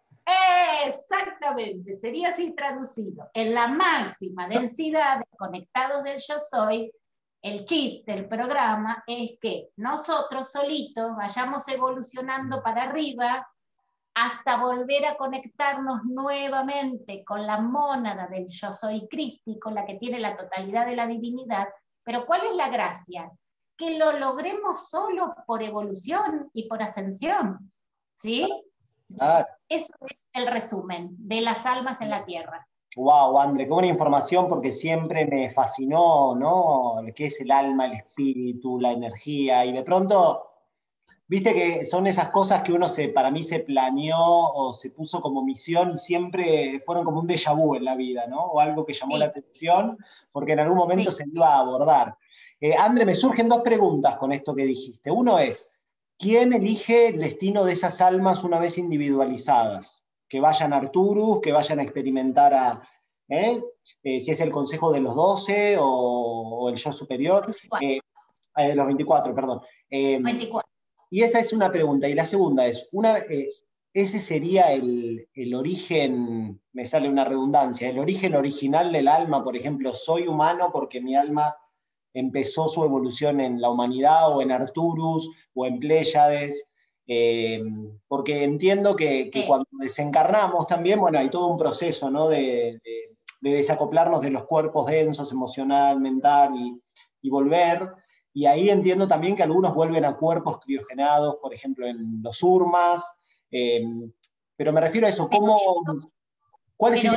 Exactamente, sería así traducido. En la máxima densidad de conectados del yo soy, el chiste, el programa, es que nosotros solitos vayamos evolucionando para arriba hasta volver a conectarnos nuevamente con la mónada del yo soy crístico, la que tiene la totalidad de la divinidad. Pero ¿cuál es la gracia? Que lo logremos solo por evolución y por ascensión. ¿Sí? Ah. Eso es el resumen de las almas en la tierra. Wow, André, qué buena información, porque siempre me fascinó, ¿no? ¿Qué es el alma, el espíritu, la energía? Y de pronto, viste que son esas cosas que uno para mí se planeó o se puso como misión y siempre fueron como un déjà vu en la vida, ¿no? O algo que llamó la atención, porque en algún momento se iba a abordar. André, me surgen dos preguntas con esto que dijiste. Uno es, ¿quién elige el destino de esas almas una vez individualizadas? Que vayan a Arturus, que vayan a experimentar si es el Consejo de los 12 o el Yo Superior. Los 24, perdón. 24. Y esa es una pregunta. Y la segunda es, ese sería el origen, me sale una redundancia, el origen original del alma, por ejemplo, soy humano porque mi alma empezó su evolución en la humanidad o en Arturus o en Pléyades, porque entiendo que cuando desencarnamos también, bueno, hay todo un proceso, ¿no? de desacoplarnos de los cuerpos densos, emocional, mental, y volver. Y ahí entiendo también que algunos vuelven a cuerpos criogenados, por ejemplo, en los urmas. Pero me refiero a eso, ¿cuál es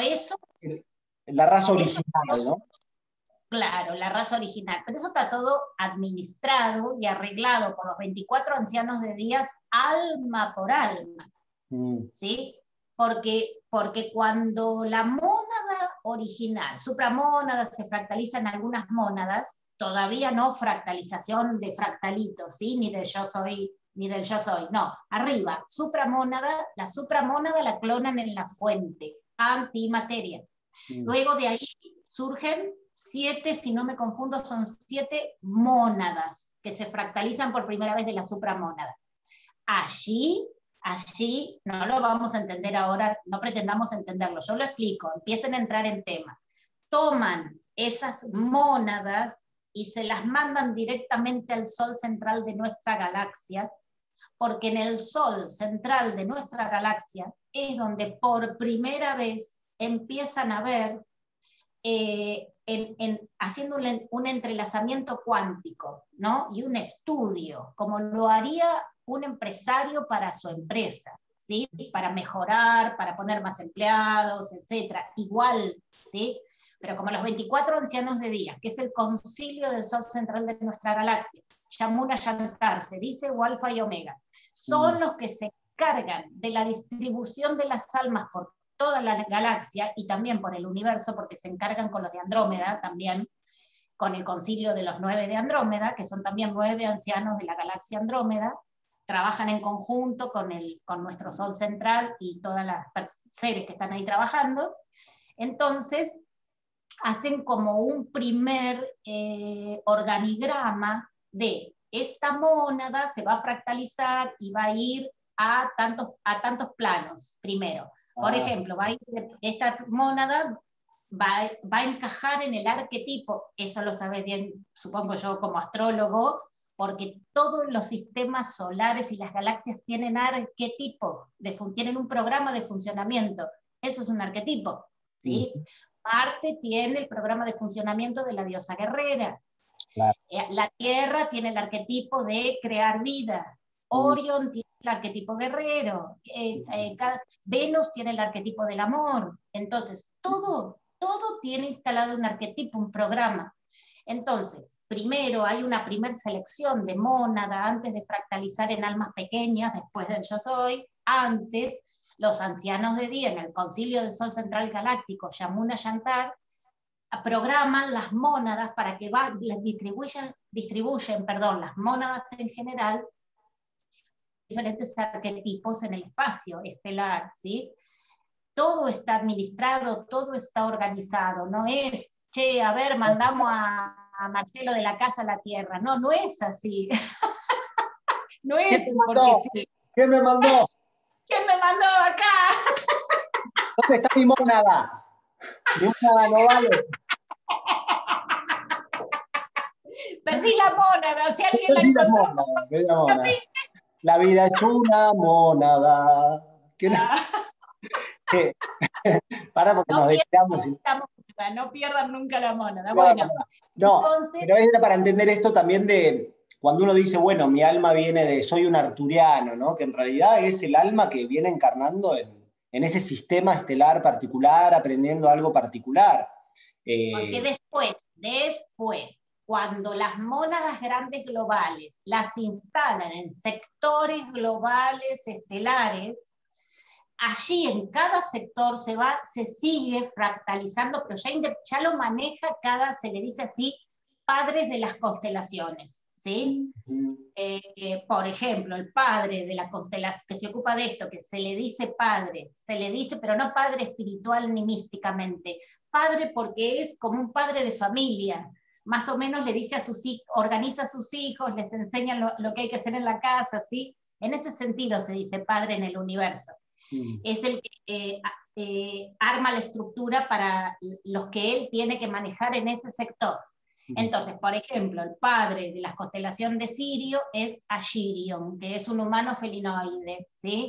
la raza original, ¿no? Claro, la raza original. Pero eso está todo administrado y arreglado por los 24 ancianos de días, alma por alma. ¿Sí? Porque cuando la mónada original, supramónada, se fractaliza en algunas mónadas, todavía no fractalización de fractalitos, ¿sí? Ni del yo soy, no, arriba, supramónada, la supramónada la clonan en la fuente, antimateria. Luego de ahí surgen 7, si no me confundo, son 7 mónadas que se fractalizan por primera vez de la supramónada. Allí no lo vamos a entender ahora, no pretendamos entenderlo, yo lo explico, empiecen a entrar en tema. Toman esas mónadas y se las mandan directamente al sol central de nuestra galaxia, porque en el sol central de nuestra galaxia es donde por primera vez empiezan a ver, haciendo un entrelazamiento cuántico, ¿no? Y un estudio, como lo haría un empresario para su empresa, ¿sí? Para mejorar, para poner más empleados, etc. Igual, ¿sí? Pero como los 24 ancianos de día, que es el concilio del sol central de nuestra galaxia, Yamuna Yantar, se dice, o Alfa y Omega, son los que se encargan de la distribución de las almas por toda la galaxia y también por el universo, porque se encargan con los de Andrómeda también, con el concilio de los 9 de Andrómeda, que son también 9 ancianos de la galaxia Andrómeda, trabajan en conjunto con nuestro Sol central y todas las seres que están ahí trabajando. Entonces, hacen como un primer organigrama de esta mónada, se va a fractalizar y va a ir a tantos planos primero. Por ejemplo, esta mónada va a encajar en el arquetipo, eso lo sabe bien, supongo yo, como astrólogo, porque todos los sistemas solares y las galaxias tienen arquetipo, tienen un programa de funcionamiento. Eso es un arquetipo. ¿sí? Marte tiene el programa de funcionamiento de la diosa guerrera. Claro. La Tierra tiene el arquetipo de crear vida. Orión tiene el arquetipo guerrero. Venus tiene el arquetipo del amor. Entonces, todo tiene instalado un arquetipo, un programa. Entonces, primero hay una primer selección de mónada antes de fractalizar en almas pequeñas, después del yo soy. Antes, los ancianos de día en el concilio del Sol Central Galáctico, Yamuna Yantar, programan las mónadas para que distribuyen las mónadas en general, diferentes arquetipos en el espacio estelar, ¿sí? Todo está administrado, todo está organizado, no es, che, a ver, mandamos a Marcelo de la casa a la Tierra, no es así. No es porque sí. ¿Quién me mandó? ¿Quién me mandó acá? ¿Dónde está mi mónada? Mi mónada no vale. Perdí la mónada, si alguien la encontró. Perdí la mónada. La vida es una mónada. Para porque nos desviamos. No pierdan nunca la mónada. Bueno, entonces, pero era para entender esto también de cuando uno dice, bueno, mi alma viene de, soy un arturiano, ¿no? Que en realidad es el alma que viene encarnando en ese sistema estelar particular, aprendiendo algo particular. Porque después, cuando las mónadas grandes globales las instalan en sectores globales estelares, allí en cada sector se sigue fractalizando, pero ya lo maneja se le dice así, padres de las constelaciones, ¿sí? Por ejemplo, el padre de la constelación, que se ocupa de esto, que se le dice padre, pero no padre espiritual ni místicamente, padre porque es como un padre de familia, más o menos le dice a sus hijos, organiza a sus hijos, les enseña lo que hay que hacer en la casa, ¿sí? En ese sentido se dice padre en el universo. Es el que arma la estructura para los que él tiene que manejar en ese sector. Entonces, por ejemplo, el padre de la constelación de Sirio es Ashirion, que es un humano felinoide, ¿sí?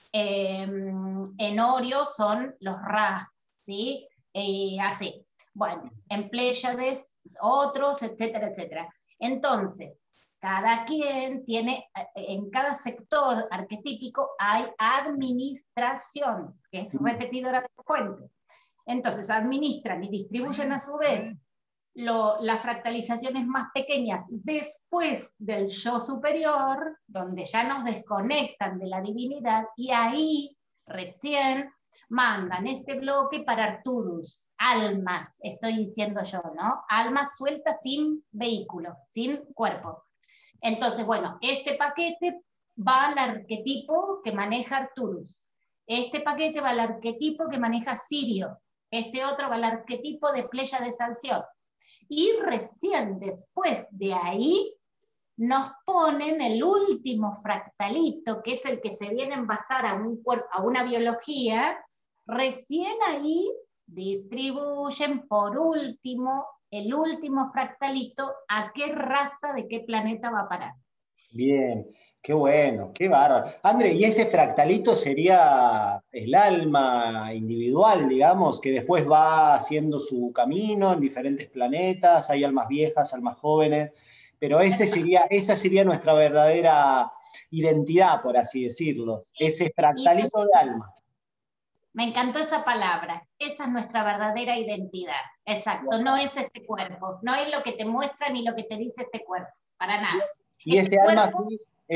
En Orio son los Ra, ¿sí? Así. Bueno, en Pléyades otros, etcétera, etcétera. Entonces, cada quien tiene, en cada sector arquetípico hay administración, que es repetidora de fuente. Entonces, administran y distribuyen a su vez las fractalizaciones más pequeñas después del yo superior, donde ya nos desconectan de la divinidad, y ahí recién mandan este bloque para Arturus. Almas, estoy diciendo yo, ¿no? Almas sueltas sin vehículo, sin cuerpo. Entonces, bueno, este paquete va al arquetipo que maneja Arturus. Este paquete va al arquetipo que maneja Sirio. Este otro va al arquetipo de Pléyades de Alción. Y recién después de ahí nos ponen el último fractalito, que es el que se viene a envasar a un cuerpo, a una biología. Recién ahí distribuyen por último el último fractalito a qué raza de qué planeta va a parar. Bien, qué bueno, qué bárbaro. André, ¿y ese fractalito sería el alma individual, digamos, que después va haciendo su camino en diferentes planetas? Hay almas viejas, almas jóvenes, pero esa sería nuestra verdadera identidad, por así decirlo, ese fractalito de alma. Me encantó esa palabra. Esa es nuestra verdadera identidad. Exacto. No es este cuerpo. No es lo que te muestra ni lo que te dice este cuerpo. Para nada. Y ese alma sí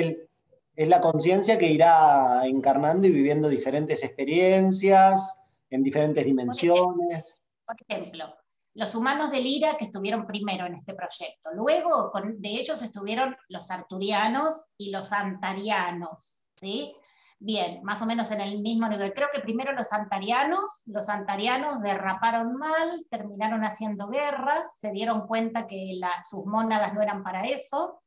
es la conciencia que irá encarnando y viviendo diferentes experiencias en diferentes dimensiones. Por ejemplo, los humanos del IRA que estuvieron primero en este proyecto. Luego de ellos estuvieron los arturianos y los antarianos. ¿Sí? Bien, más o menos en el mismo nivel. Creo que primero los antarianos derraparon mal, terminaron haciendo guerras, se dieron cuenta que sus mónadas no eran para eso,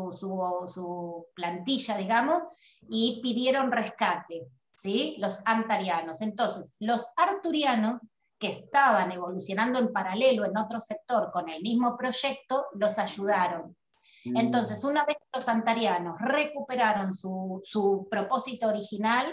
su plantilla, digamos, y pidieron rescate, ¿sí? Los antarianos. Entonces, los arturianos, que estaban evolucionando en paralelo en otro sector con el mismo proyecto, los ayudaron. Entonces, una vez que los antarianos recuperaron su propósito original,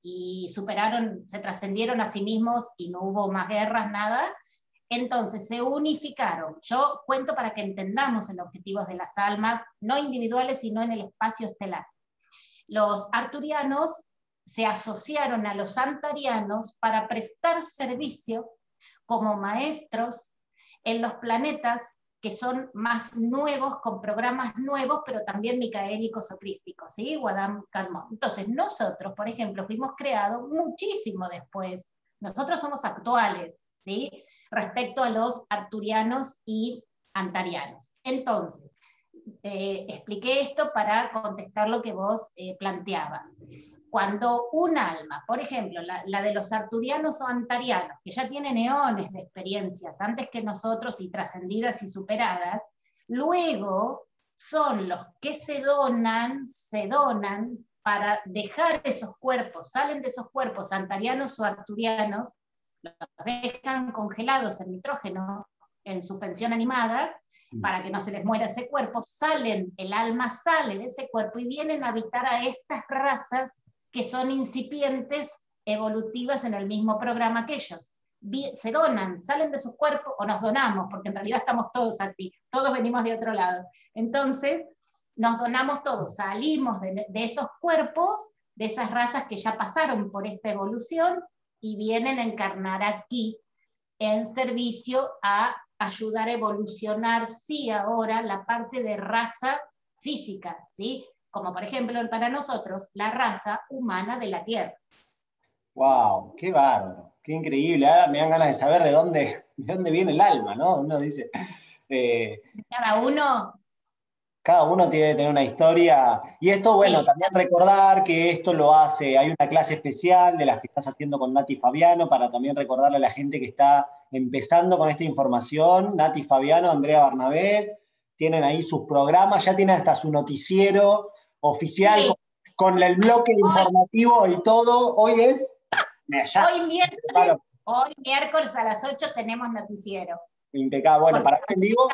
y superaron, se trascendieron a sí mismos y no hubo más guerras, nada. Entonces se unificaron. Yo cuento para que entendamos el objetivo de las almas, no individuales, sino en el espacio estelar. Los arturianos se asociaron a los antarianos para prestar servicio como maestros en los planetas que son más nuevos, con programas nuevos, pero también micaélicos o crísticos, ¿sí? Guadam Calmón. Entonces, nosotros, por ejemplo, fuimos creados muchísimo después. Nosotros somos actuales, ¿sí? Respecto a los arturianos y antarianos. Entonces, expliqué esto para contestar lo que vos planteabas. Cuando un alma, por ejemplo, la de los arturianos o antarianos, que ya tienen eones de experiencias antes que nosotros y trascendidas y superadas, luego son los que se donan para dejar esos cuerpos, salen de esos cuerpos antarianos o arturianos, los dejan congelados en nitrógeno, en suspensión animada, para que no se les muera ese cuerpo, el alma sale de ese cuerpo y vienen a habitar a estas razas que son incipientes evolutivas en el mismo programa que ellos. Se donan, salen de sus cuerpos, o nos donamos, porque en realidad estamos todos así, todos venimos de otro lado. Entonces, nos donamos todos, salimos de esos cuerpos, de esas razas que ya pasaron por esta evolución, y vienen a encarnar aquí, en servicio a ayudar a evolucionar, sí, ahora, la parte de raza física, ¿sí? Como por ejemplo para nosotros, la raza humana de la Tierra. ¡Wow! ¡Qué bárbaro! ¡Qué increíble! Ahora me dan ganas de saber de dónde viene el alma, ¿no? Uno dice... Cada uno tiene que tener una historia. Y esto, bueno, sí, también recordar que esto lo hace, hay una clase especial de las que estás haciendo con Nati Fabiano, para también recordarle a la gente que está empezando con esta información. Nati Fabiano, Andrea Barnabé, tienen ahí sus programas, ya tienen hasta su noticiero oficial sí. con el bloque informativo y todo. Hoy es... Hoy miércoles a las 8 tenemos noticiero. Impecable. Bueno, para ver en vivo...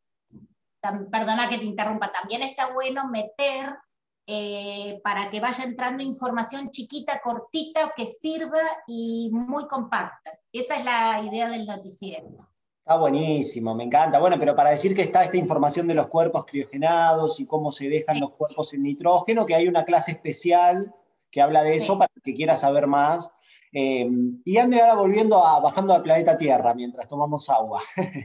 Perdona que te interrumpa, también está bueno meter para que vaya entrando información chiquita, cortita, que sirva y muy compacta. Esa es la idea del noticiero. Está buenísimo, me encanta. Bueno, pero para decir que está esta información de los cuerpos criogenados y cómo se dejan los cuerpos en nitrógeno, que hay una clase especial que habla de eso para el que quiera saber más. Y Andrea, ahora bajando al planeta Tierra mientras tomamos agua.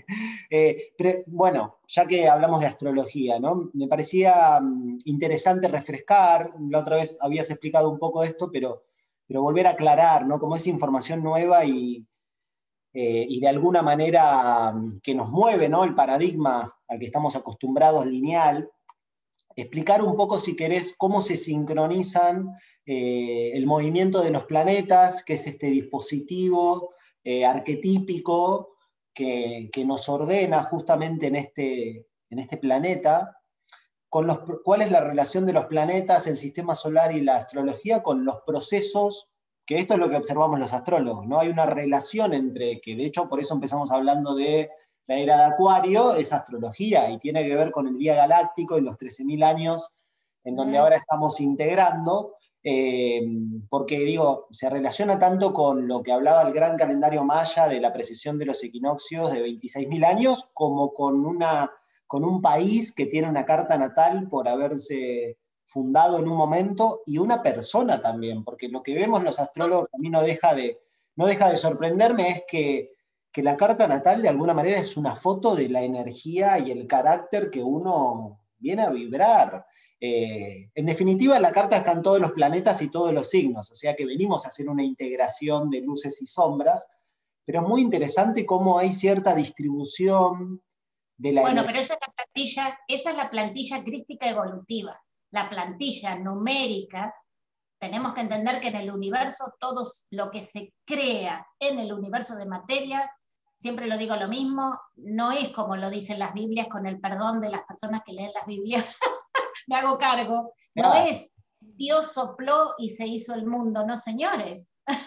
Pero, bueno, ya que hablamos de astrología, ¿no? Me parecía interesante refrescar, la otra vez habías explicado un poco esto, pero volver a aclarar, ¿no? Como es información nueva y de alguna manera que nos mueve, ¿no? El paradigma al que estamos acostumbrados lineal. Explicar un poco, si querés, cómo se sincronizan el movimiento de los planetas, que es este dispositivo arquetípico que nos ordena justamente en este planeta, cuál es la relación de los planetas, el sistema solar y la astrología con los procesos, que esto es lo que observamos los astrólogos, ¿no? Hay una relación entre, que de hecho por eso empezamos hablando de la era de Acuario, es astrología, y tiene que ver con el día galáctico y los 13.000 años en donde ahora estamos integrando, porque digo, se relaciona tanto con lo que hablaba el gran calendario maya de la precesión de los equinoccios de 26.000 años, como con un país que tiene una carta natal por haberse fundado en un momento, y una persona también, porque lo que vemos los astrólogos, a mí no deja de sorprenderme, es que la carta natal de alguna manera es una foto de la energía y el carácter que uno viene a vibrar. En definitiva, en la carta están todos los planetas y todos los signos, o sea que venimos a hacer una integración de luces y sombras, pero es muy interesante cómo hay cierta distribución de la energía. Pero esa es la plantilla crística evolutiva. La plantilla numérica, tenemos que entender que en el universo todo lo que se crea en el universo de materia, siempre lo digo lo mismo, no es como lo dicen las Biblias, con el perdón de las personas que leen las Biblias, me hago cargo, no es Dios sopló y se hizo el mundo, no señores,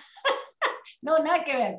no, nada que ver.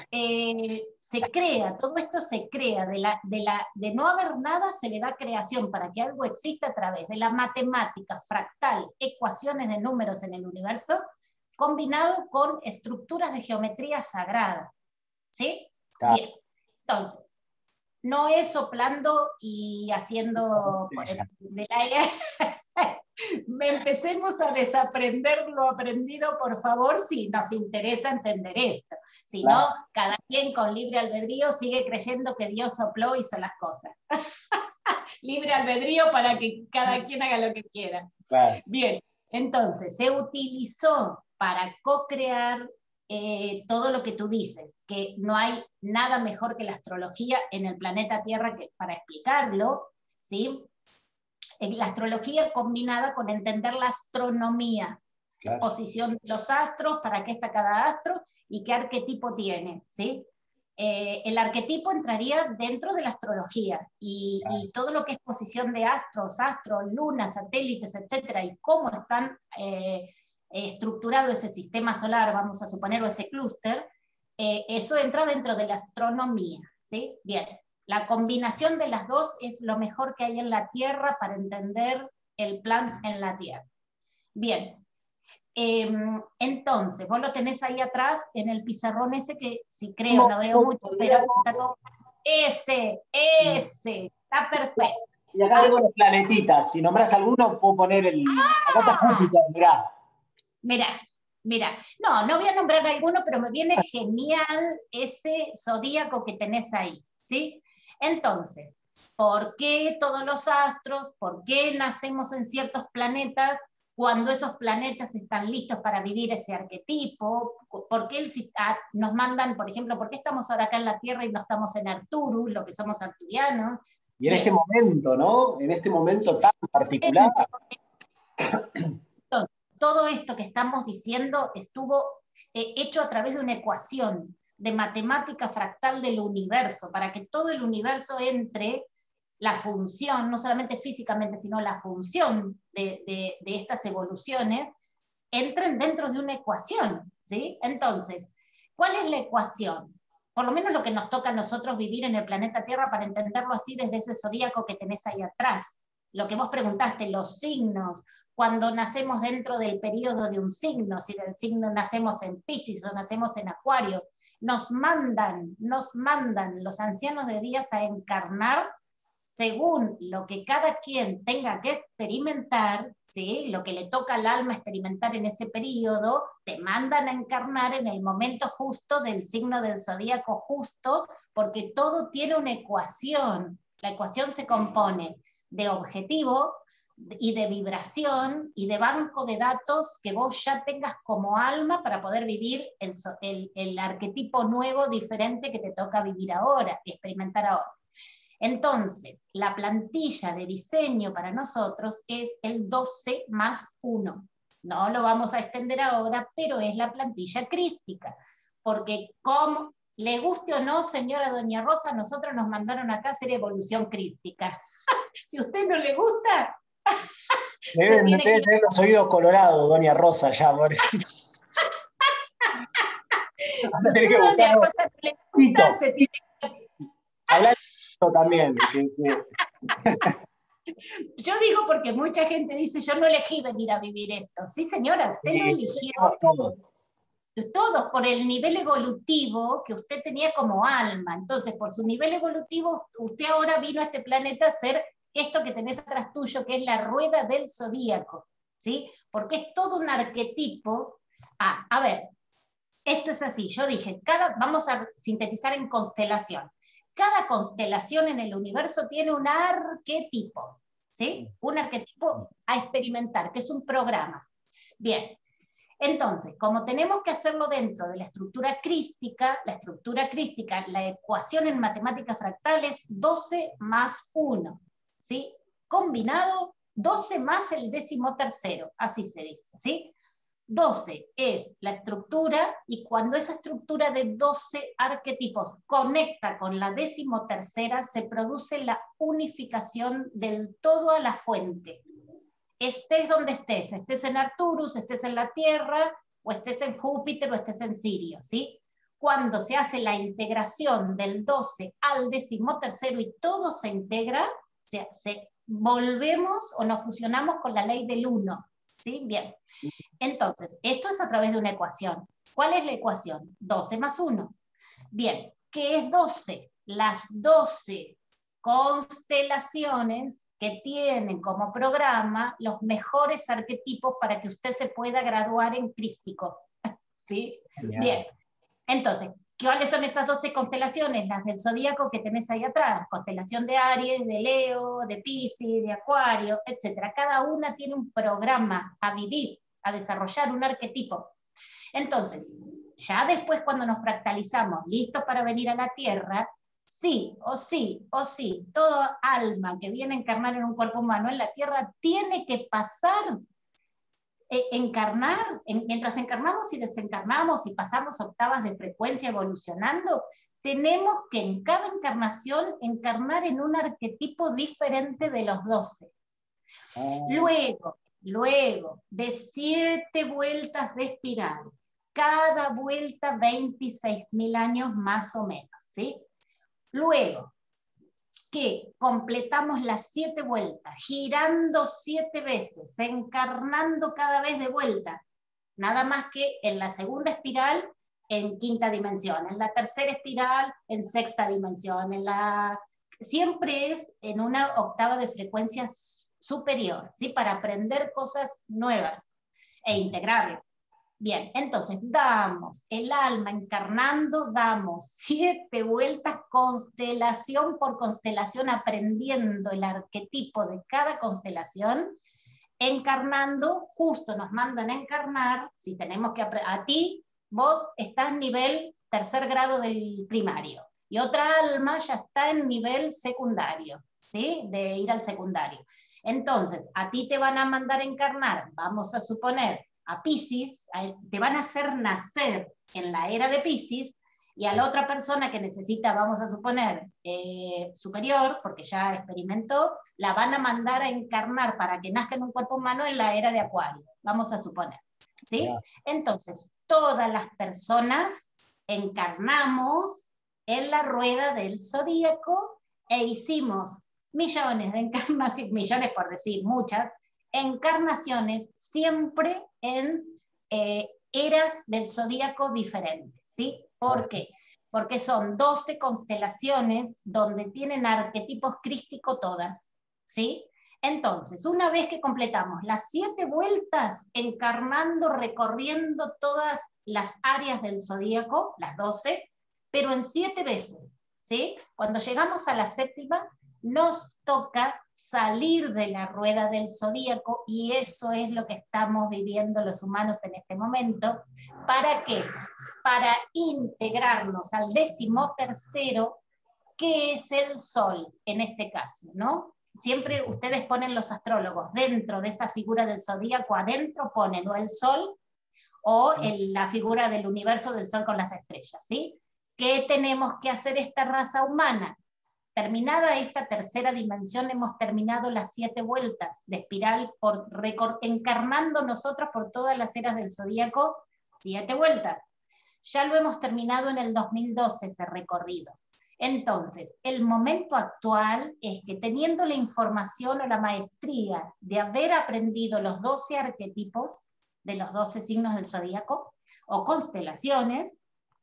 Se crea, todo esto se crea, de no haber nada se le da creación para que algo exista a través de la matemática fractal, ecuaciones de números en el universo, combinado con estructuras de geometría sagrada. ¿Sí? Claro. Bien. Entonces, no es soplando y haciendo del aire. Me empecemos a desaprender lo aprendido, por favor, si nos interesa entender esto. Si no, cada quien con libre albedrío sigue creyendo que Dios sopló y hizo las cosas. Libre albedrío para que cada quien haga lo que quiera. Claro. Bien, entonces se utilizó para co-crear todo lo que tú dices, que no hay nada mejor que la astrología en el planeta Tierra para explicarlo, ¿sí? La astrología combinada con entender la astronomía, claro. Posición de los astros, para qué está cada astro y qué arquetipo tiene, ¿sí? El arquetipo entraría dentro de la astrología y todo lo que es posición de astros, lunas, satélites, etcétera, y cómo están estructurado ese sistema solar, vamos a suponer, o ese clúster, eso entra dentro de la astronomía, ¿sí? Bien, la combinación de las dos es lo mejor que hay en la Tierra para entender el plan en la Tierra. Bien. Entonces, vos lo tenés ahí atrás en el pizarrón ese que, si creo, no veo mucho, pero está todo... Ese, está perfecto. Y acá tengo los planetitas, si nombras alguno puedo poner el... Acá está Júpiter, mirá. No voy a nombrar alguno, pero me viene genial ese zodíaco que tenés ahí, ¿sí? Entonces, ¿por qué todos los astros? ¿Por qué nacemos en ciertos planetas? Cuando esos planetas están listos para vivir ese arquetipo, ¿por qué nos mandan, por ejemplo, por qué estamos ahora acá en la Tierra y no estamos en Arturus, lo que somos arturianos? Y en este momento, ¿no? En este momento tan particular. Todo esto que estamos diciendo estuvo hecho a través de una ecuación de matemática fractal del universo, para que todo el universo entre la función, no solamente físicamente, sino la función de estas evoluciones, entren dentro de una ecuación, ¿sí? Entonces, ¿cuál es la ecuación? Por lo menos lo que nos toca a nosotros vivir en el planeta Tierra, para entenderlo así desde ese zodíaco que tenés ahí atrás. Lo que vos preguntaste, los signos, cuando nacemos dentro del periodo de un signo, si del signo nacemos en Piscis o nacemos en Acuario, nos mandan los ancianos de días a encarnar según lo que cada quien tenga que experimentar, ¿sí? Lo que le toca al alma experimentar en ese periodo, te mandan a encarnar en el momento justo del signo del zodíaco justo, porque todo tiene una ecuación. La ecuación se compone de objetivo y de vibración y de banco de datos que vos ya tengas como alma para poder vivir el arquetipo nuevo, diferente que te toca vivir ahora y experimentar ahora. Entonces, la plantilla de diseño para nosotros es el 12 más 1. No lo vamos a extender ahora, pero es la plantilla crística. Porque como le guste o no, señora Doña Rosa, nosotros nos mandaron acá a hacer evolución crística. Si a usted no le gusta... Debe tener los oídos colorados, Doña Rosa, ya, por eso. Vas a tener que buscar... se tiene que... Hablar también. Yo digo porque mucha gente dice, yo no elegí venir a vivir esto. Sí, señora, usted lo eligió. Todos por el nivel evolutivo que usted tenía como alma. Entonces, por su nivel evolutivo, usted ahora vino a este planeta a ser esto que tenés atrás tuyo, que es la rueda del zodíaco, ¿sí? Porque es todo un arquetipo. A ver, esto es así. Yo dije, vamos a sintetizar en constelación. Cada constelación en el universo tiene un arquetipo, ¿sí? Un arquetipo a experimentar, que es un programa. Bien, entonces, como tenemos que hacerlo dentro de la estructura crística, la ecuación en matemáticas fractales, 12 más 1, ¿sí? Combinado, 12 más el 13º, así se dice, ¿sí? 12 es la estructura, y cuando esa estructura de 12 arquetipos conecta con la 13ª, se produce la unificación del todo a la fuente. Estés donde estés en Arturus, estés en la Tierra, o estés en Júpiter, o estés en Sirio, ¿sí? Cuando se hace la integración del 12 al 13º y todo se integra, volvemos o nos fusionamos con la ley del 1. ¿sí? Bien. Entonces, esto es a través de una ecuación. ¿Cuál es la ecuación? 12 más 1. Bien, ¿qué es 12? Las 12 constelaciones que tienen como programa los mejores arquetipos para que usted se pueda graduar en crístico. ¿Sí? Bien. Entonces, ¿cuáles son esas 12 constelaciones? Las del zodíaco que tenés ahí atrás, constelación de Aries, de Leo, de Piscis, de Acuario, etc. Cada una tiene un programa a vivir, a desarrollar un arquetipo. Entonces, ya después cuando nos fractalizamos, listos para venir a la Tierra, sí, o sí, o sí, todo alma que viene a encarnar en un cuerpo humano en la Tierra tiene que pasar encarnar, mientras encarnamos y desencarnamos y pasamos octavas de frecuencia evolucionando, tenemos que en cada encarnación encarnar en un arquetipo diferente de los 12. Luego de 7 vueltas de espiral, cada vuelta 26.000 años más o menos, ¿sí? Luego que completamos las 7 vueltas, girando 7 veces, encarnando cada vez de vuelta, nada más que en la segunda espiral en quinta dimensión, en la tercera espiral en sexta dimensión, siempre es en una octava de frecuencia superior, ¿sí? Para aprender cosas nuevas e integrarlas. Bien, entonces damos el alma encarnando, damos 7 vueltas constelación por constelación, aprendiendo el arquetipo de cada constelación, encarnando, justo nos mandan a encarnar, si tenemos que a ti, vos estás nivel 3er grado del primario, y otra alma ya está en nivel secundario, ¿sí? De ir al secundario. Entonces, a ti te van a mandar a encarnar, vamos a suponer, a Piscis, te van a hacer nacer en la era de Piscis, y a la otra persona que necesita, vamos a suponer, superior, porque ya experimentó, la van a mandar a encarnar para que nazca en un cuerpo humano en la era de Acuario, vamos a suponer. ¿Sí? Entonces, todas las personas encarnamos en la rueda del zodíaco e hicimos millones de encarnaciones, millones por decir, muchas, encarnaciones siempre en eras del zodíaco diferentes, ¿sí? ¿Por qué? Porque son 12 constelaciones donde tienen arquetipos crísticos todas, ¿sí? Entonces, una vez que completamos las 7 vueltas, encarnando, recorriendo todas las áreas del zodíaco, las 12, pero en 7 veces, ¿sí? Cuando llegamos a la 7ª, nos toca salir de la rueda del zodíaco, y eso es lo que estamos viviendo los humanos en este momento. ¿Para qué? Para integrarnos al 13º, que es el Sol, en este caso, ¿no? Siempre ustedes ponen, los astrólogos, dentro de esa figura del zodíaco, adentro ponen o el Sol o la figura del universo del Sol con las estrellas, ¿sí? ¿Qué tenemos que hacer esta raza humana? Terminada esta 3ª dimensión, hemos terminado las 7 vueltas de espiral, encarnando nosotros por todas las eras del zodíaco, 7 vueltas. Ya lo hemos terminado en el 2012 ese recorrido. Entonces, el momento actual es que, teniendo la información o la maestría de haber aprendido los 12 arquetipos de los 12 signos del zodíaco o constelaciones,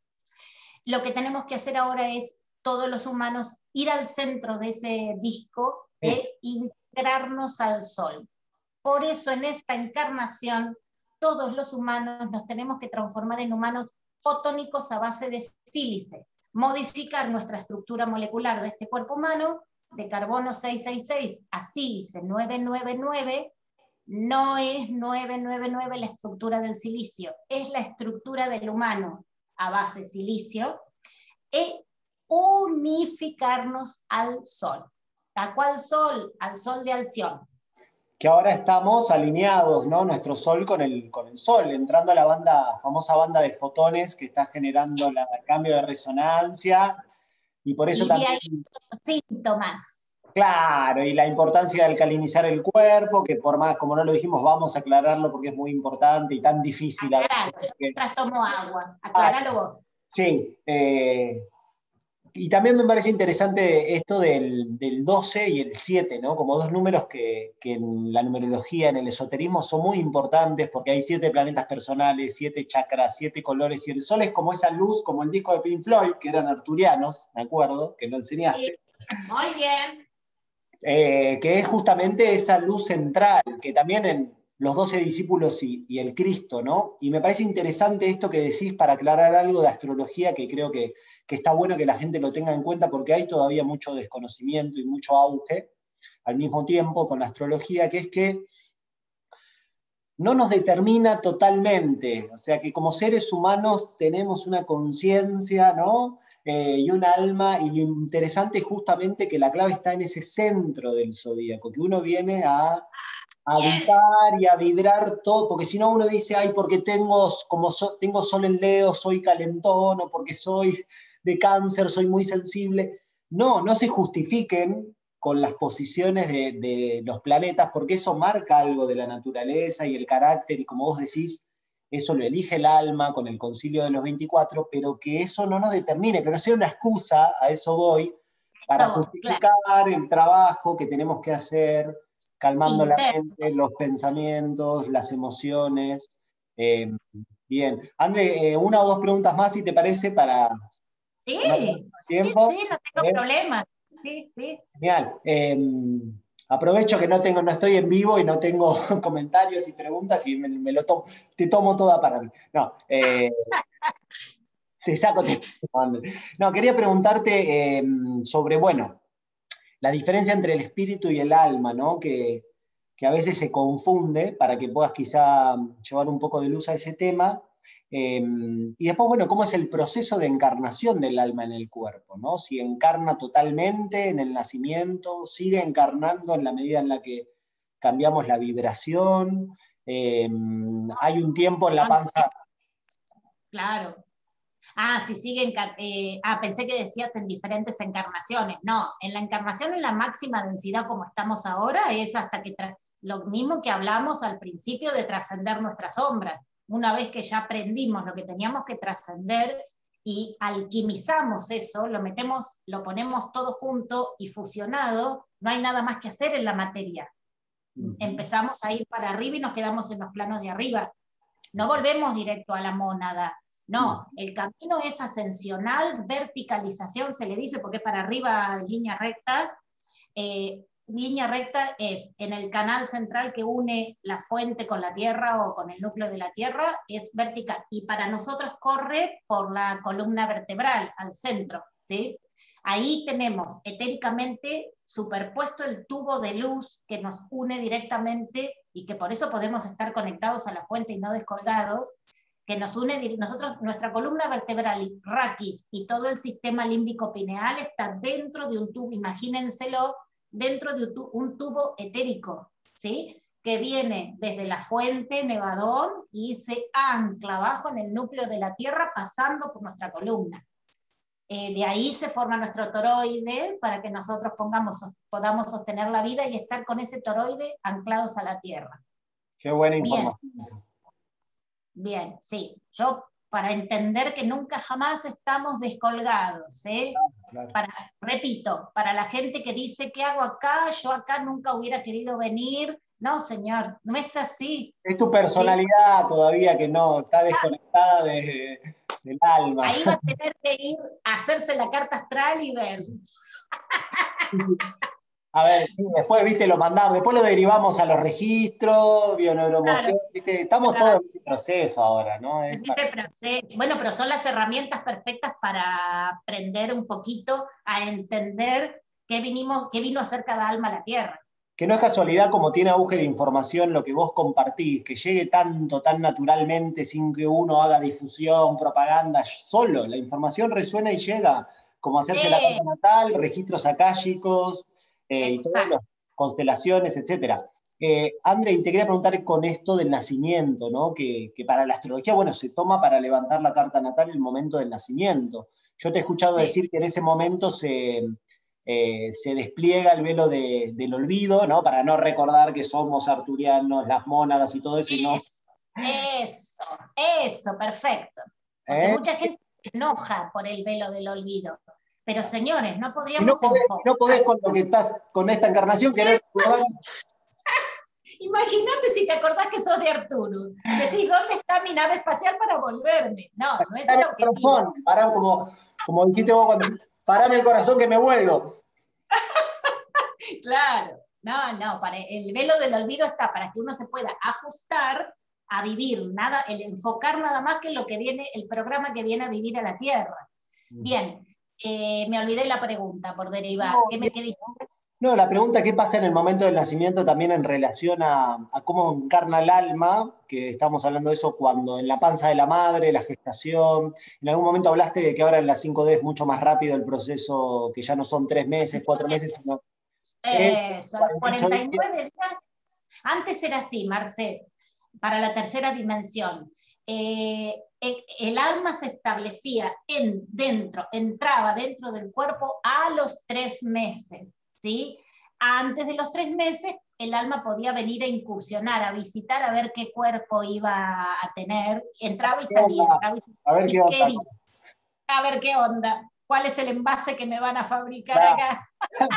lo que tenemos que hacer ahora es, todos los humanos, ir al centro de ese disco e integrarnos al Sol. Por eso en esta encarnación todos los humanos nos tenemos que transformar en humanos fotónicos a base de sílice, modificar nuestra estructura molecular de este cuerpo humano, de carbono 666 a sílice 999. No es 999 la estructura del silicio, es la estructura del humano a base de silicio, e unificarnos al Sol. ¿A cuál Sol? Al Sol de Alción. Que ahora estamos alineados, ¿no? Nuestro Sol con el Sol, entrando a la famosa banda de fotones que está generando el cambio de resonancia, y por eso también... ahí los síntomas. Claro, y la importancia de alcalinizar el cuerpo, que por más, como no lo dijimos, vamos a aclararlo porque es muy importante y tan difícil a veces. Yo tomo agua, aclaralo vos. Sí, Y también me parece interesante esto del 12 y el 7, ¿no? Como dos números que en la numerología, en el esoterismo, son muy importantes porque hay 7 planetas personales, 7 chakras, 7 colores, y el sol es como esa luz, como el disco de Pink Floyd, que eran arturianos, me acuerdo, que lo Sí, enseñaste, muy bien. que es justamente esa luz central, que también en los 12 discípulos y el Cristo, ¿no? Y me parece interesante esto que decís para aclarar algo de astrología que creo que está bueno que la gente lo tenga en cuenta porque hay todavía mucho desconocimiento y mucho auge al mismo tiempo con la astrología, que es que no nos determina totalmente, o sea que como seres humanos tenemos una conciencia, ¿no? Y un alma, y lo interesante es justamente que la clave está en ese centro del zodíaco, que uno viene a Yes. habitar y a vibrar todo, porque si no uno dice, ay, porque tengo sol en Leo, soy calentón, o porque soy de cáncer, soy muy sensible. No, no se justifiquen con las posiciones de los planetas, porque eso marca algo de la naturaleza y el carácter, y como vos decís, eso lo elige el alma con el concilio de los 24, pero que eso no nos determine, que no sea una excusa, a eso voy, para Claro, justificar el trabajo que tenemos que hacer calmando la interno. mente, los pensamientos, las emociones. Eh, bien, André, una o dos preguntas más, si te parece, para no perder Sí, más sí, tiempo. sí, no tengo problema. Sí, sí. Genial. Aprovecho que no estoy en vivo y no tengo comentarios y preguntas y me lo tomo, te tomo toda para mí. No, te saco, André. No, quería preguntarte sobre, bueno, la diferencia entre el espíritu y el alma, ¿no? Que a veces se confunde para que puedas quizá llevar un poco de luz a ese tema. Y después, bueno, ¿cómo es el proceso de encarnación del alma en el cuerpo, ¿no? Si encarna totalmente en el nacimiento, sigue encarnando en la medida en la que cambiamos la vibración. Eh, Hay un tiempo en la No, no, panza. claro. Ah, si siguen. Pensé que decías en diferentes encarnaciones. No, en la encarnación en la máxima densidad como estamos ahora es hasta que lo mismo que hablamos al principio de trascender nuestras sombras. Una vez que ya aprendimos lo que teníamos que trascender y alquimizamos eso, lo metemos, lo ponemos todo junto y fusionado, no hay nada más que hacer en la materia. Ujú. Empezamos a ir para arriba y nos quedamos en los planos de arriba. No volvemos directo a la mónada. No, el camino es ascensional, verticalización se le dice porque es para arriba línea recta. Línea recta es en el canal central que une la fuente con la tierra o con el núcleo de la tierra, es vertical. Y para nosotros corre por la columna vertebral al centro, ¿sí? Ahí tenemos etéricamente superpuesto el tubo de luz que nos une directamente y que por eso podemos estar conectados a la fuente y no descolgados, que nos une, nosotros, nuestra columna vertebral, raquis y todo el sistema límbico pineal está dentro de un tubo, imagínenselo, dentro de un tubo etérico, ¿sí? Que viene desde la fuente Nevadón y se ancla abajo en el núcleo de la Tierra pasando por nuestra columna. De ahí se forma nuestro toroide para que nosotros podamos sostener la vida y estar con ese toroide anclados a la Tierra. Qué buena Bien, información eso. bien, sí. Yo, para entender que nunca jamás estamos descolgados, ¿eh? Claro. Repito, para la gente que dice, ¿qué hago acá? Yo acá nunca hubiera querido venir. No, señor, no es así. Es tu ¿Sí? personalidad todavía que no, está desconectada del alma. Ahí va a tener que ir a hacerse la carta astral y ver. Sí, sí. A ver, sí, después, viste, lo mandamos, después lo derivamos a los registros, Claro, bioneuroemoción, viste, estamos todos en ese proceso ahora, ¿no? bueno, pero son las herramientas perfectas para aprender un poquito a entender qué vino a hacer cada alma a la Tierra. Que no es casualidad como tiene auge de información lo que vos compartís, que llegue tanto, tan naturalmente, sin que uno haga difusión, propaganda, solo, la información resuena y llega, como hacerse la Eh, carta natal, registros akáshicos, y todas las exacto. constelaciones, etcétera. André, y te quería preguntar con esto del nacimiento, ¿no? Que para la astrología, bueno, se toma para levantar la carta natal el momento del nacimiento. Yo te he escuchado Sí. decir que en ese momento se despliega el velo del olvido, ¿no? Para no recordar que somos arturianos, las mónadas y todo eso, y no. Eso, eso, perfecto. Porque ¿Eh? mucha gente se enoja por el velo del olvido. Pero señores, no Y no podíamos podés, no podés enfocar. con lo que estás, con esta encarnación, querer recordar. Imagínate si te acordás que sos de Arturus. Decís, ¿dónde está mi nave espacial para volverme? No, no es Parame el el objetivo. corazón, pará como dijiste vos, parame el corazón que me vuelvo. Claro, no, para el velo del olvido está para que uno se pueda ajustar a vivir, nada, el enfocar nada más que lo que viene, el programa que viene a vivir a la Tierra. Bien, me olvidé la pregunta por derivar. No, ¿Qué dice? no, la pregunta, ¿qué pasa en el momento del nacimiento también en relación a cómo encarna el alma? Que estamos hablando de eso cuando en la panza de la madre, la gestación. En algún momento hablaste de que ahora en la 5D es mucho más rápido el proceso, que ya no son 3 meses, 4 meses, sino es Son los 48 49 días. días. Antes era así, Marcel, para la tercera dimensión. El alma se establecía entraba dentro del cuerpo a los 3 meses, ¿sí? Antes de los 3 meses, el alma podía venir a incursionar, a visitar, a ver qué cuerpo iba a tener. Entraba y ¿Qué salía, onda? entraba y salía, A ver qué si onda. quería, a ver qué onda, cuál es el envase que me van a fabricar Claro. acá.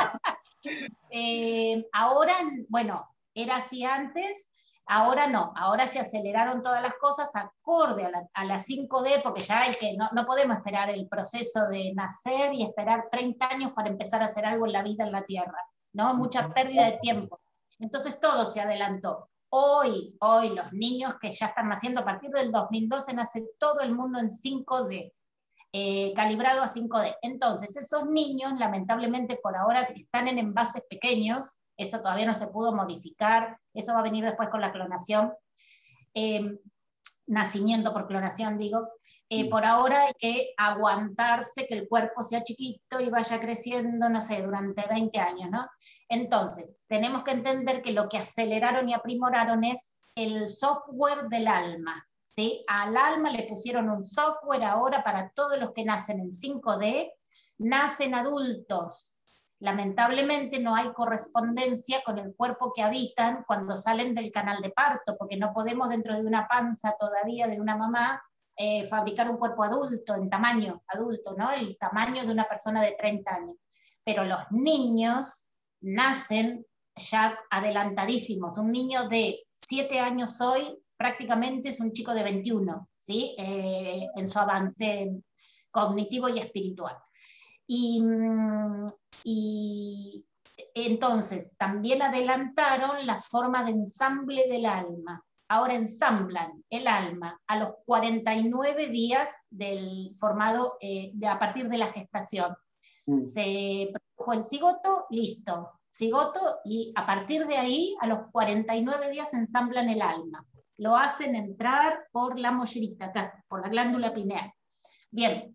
Ahora, bueno, era así antes, ahora no, ahora se aceleraron todas las cosas acorde a la 5D, porque ya hay que, no podemos esperar el proceso de nacer y esperar 30 años para empezar a hacer algo en la vida en la Tierra, ¿no? Mucha pérdida de tiempo. Entonces todo se adelantó. Hoy los niños que ya están naciendo a partir del 2012, nace todo el mundo en 5D. Calibrado a 5D. Entonces, esos niños, lamentablemente, por ahora están en envases pequeños, eso todavía no se pudo modificar, eso va a venir después con la clonación, nacimiento por clonación, digo. Por ahora hay que aguantarse que el cuerpo sea chiquito y vaya creciendo, no sé, durante 20 años, ¿no? Entonces, tenemos que entender que lo que aceleraron y aprimoraron es el software del alma. ¿Sí? Al alma le pusieron un software ahora para todos los que nacen en 5D, nacen adultos. Lamentablemente no hay correspondencia con el cuerpo que habitan cuando salen del canal de parto, porque no podemos dentro de una panza todavía de una mamá fabricar un cuerpo adulto, en tamaño adulto, ¿no? El tamaño de una persona de 30 años. Pero los niños nacen ya adelantadísimos. Un niño de 7 años hoy prácticamente es un chico de 21, ¿sí? En su avance cognitivo y espiritual. Y entonces también adelantaron la forma de ensamble del alma. Ahora ensamblan el alma a los 49 días del formado a partir de la gestación. Se produjo el cigoto, listo, cigoto, y a partir de ahí, a los 49 días ensamblan el alma. Lo hacen entrar por la mollerita, acá, por la glándula pineal. Bien.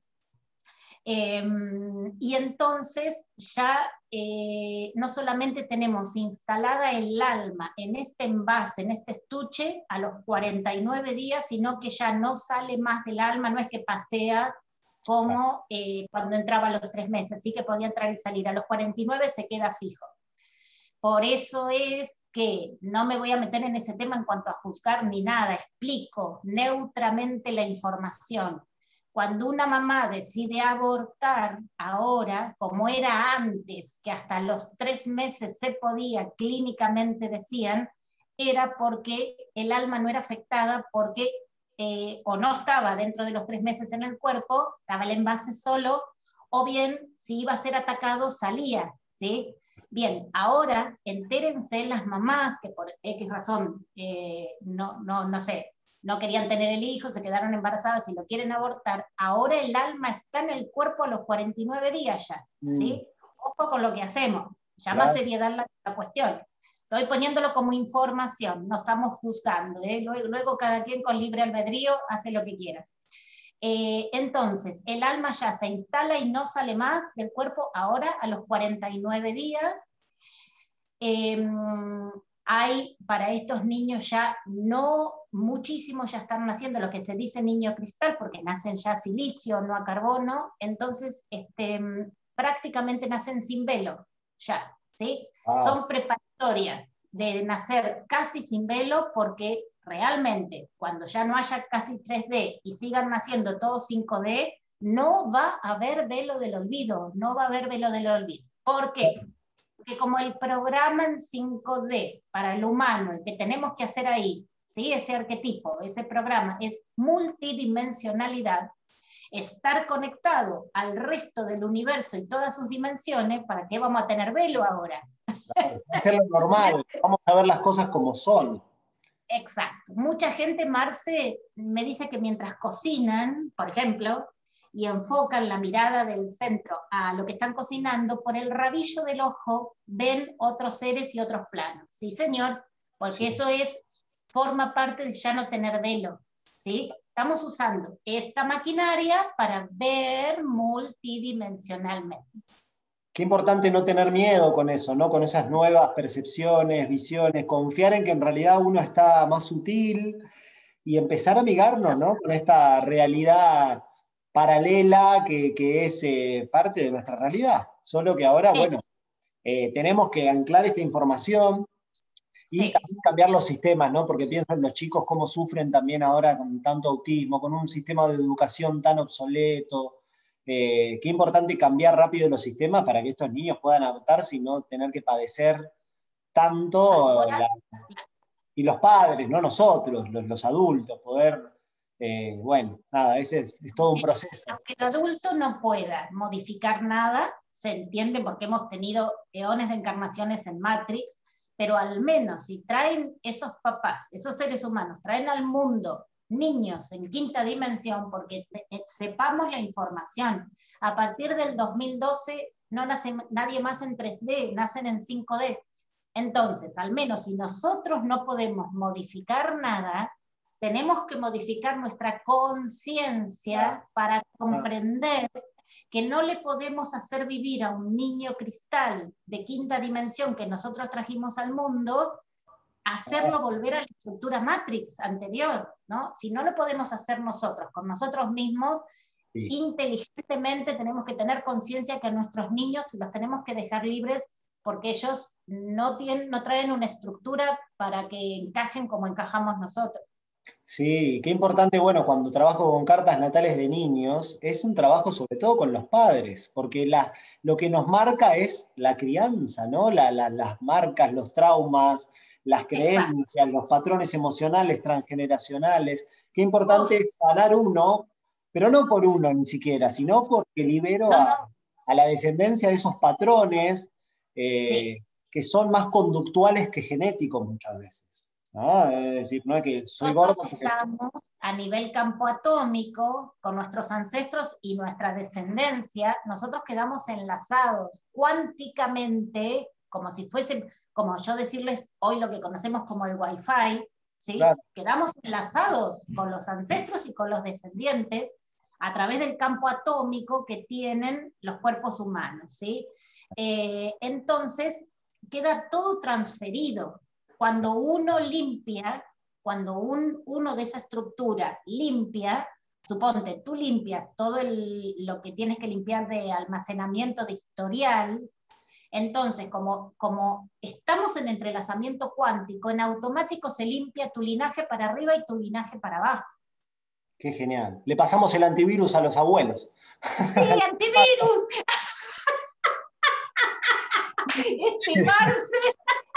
Y entonces ya no solamente tenemos instalada el alma en este envase, en este estuche, a los 49 días, sino que ya no sale más del alma, no es que pasea como cuando entraba a los 3 meses, sí que podía entrar y salir. A los 49 se queda fijo. Por eso es que no me voy a meter en ese tema en cuanto a juzgar ni nada, explico neutramente la información. Cuando una mamá decide abortar ahora, como era antes, que hasta los 3 meses se podía, clínicamente decían, era porque el alma no era afectada, porque o no estaba dentro de los 3 meses en el cuerpo, estaba el envase solo, o bien si iba a ser atacado salía, ¿sí? Bien, ahora entérense las mamás que por X razón, no sé, no querían tener el hijo, se quedaron embarazadas y lo quieren abortar, ahora el alma está en el cuerpo a los 49 días ya, ¿sí? Ojo con lo que hacemos, ya más seriedad la cuestión. Estoy poniéndolo como información, no estamos juzgando, ¿eh? Luego cada quien con libre albedrío hace lo que quiera. Entonces, el alma ya se instala y no sale más del cuerpo ahora a los 49 días. Hay para estos niños ya no, muchísimos ya están naciendo lo que se dice niño cristal, porque nacen ya a silicio, no a carbono, entonces prácticamente nacen sin velo, ya, ¿sí? Son preparatorias de nacer casi sin velo, porque realmente cuando ya no haya casi 3D y sigan naciendo todos 5D, no va a haber velo del olvido, no va a haber velo del olvido. ¿Por qué? Porque como el programa en 5D para el humano, el que tenemos que hacer ahí, ¿sí? Ese arquetipo, ese programa es multidimensionalidad, estar conectado al resto del universo y todas sus dimensiones, ¿para qué vamos a tener velo ahora? Hacer lo normal, vamos a ver las cosas como son. Exacto. Mucha gente, Marce, me dice que mientras cocinan, por ejemplo, y enfocan la mirada del centro a lo que están cocinando, por el rabillo del ojo ven otros seres y otros planos. Sí, señor, porque Sí. eso es, forma parte de ya no tener velo. ¿Sí? Estamos usando esta maquinaria para ver multidimensionalmente. Qué importante no tener miedo con eso, ¿no? Con esas nuevas percepciones, visiones, confiar en que en realidad uno está más sutil y empezar a amigarnos, ¿no? Con esta realidad paralela que es parte de nuestra realidad. Solo que ahora, bueno, Es, tenemos que anclar esta información y sí. también cambiar los sistemas, ¿no? Porque pienso en los chicos cómo sufren también ahora con tanto autismo, con un sistema de educación tan obsoleto. Qué importante cambiar rápido los sistemas para que estos niños puedan adaptarse y no tener que padecer tanto Ahora, y los padres, no nosotros, los adultos, poder, bueno, nada, ese es todo un proceso. aunque el adulto no pueda modificar nada, se entiende porque hemos tenido eones de encarnaciones en Matrix, pero al menos si traen esos papás, esos seres humanos, traen al mundo niños en quinta dimensión, porque sepamos la información. A partir del 2012 no nace nadie más en 3D, nacen en 5D. Entonces, al menos si nosotros no podemos modificar nada, tenemos que modificar nuestra conciencia para comprender que no le podemos hacer vivir a un niño cristal de quinta dimensión que nosotros trajimos al mundo, hacerlo volver a la estructura Matrix anterior, ¿no? Si no lo podemos hacer nosotros, con nosotros mismos, Sí. inteligentemente tenemos que tener conciencia que a nuestros niños los tenemos que dejar libres porque ellos no traen una estructura para que encajen como encajamos nosotros. Sí, qué importante, bueno, cuando trabajo con cartas natales de niños, es un trabajo sobre todo con los padres, porque lo que nos marca es la crianza, ¿no? Las marcas, los traumas, las Exacto. creencias, los patrones emocionales transgeneracionales. Qué importante Uf, es sanar uno, pero no por uno ni siquiera, sino porque libero no, no, a la descendencia de esos patrones sí. eh, que son más conductuales que genéticos muchas veces. ¿No? Es decir, no es que soy gordo Nosotros porque... estamos a nivel campo atómico con nuestros ancestros y nuestra descendencia, nosotros quedamos enlazados cuánticamente, como si fuese, como yo decirles hoy lo que conocemos como el Wi-Fi, ¿sí? Claro, Quedamos enlazados con los ancestros y con los descendientes a través del campo atómico que tienen los cuerpos humanos, ¿sí? Entonces, queda todo transferido. Cuando uno limpia, cuando uno de esa estructura limpia, suponte, tú limpias todo lo que tienes que limpiar de almacenamiento de historial, entonces, como estamos en entrelazamiento cuántico, en automático se limpia tu linaje para arriba y tu linaje para abajo. qué genial. Le pasamos el antivirus a los abuelos. ¡Sí, antivirus! Este Marce.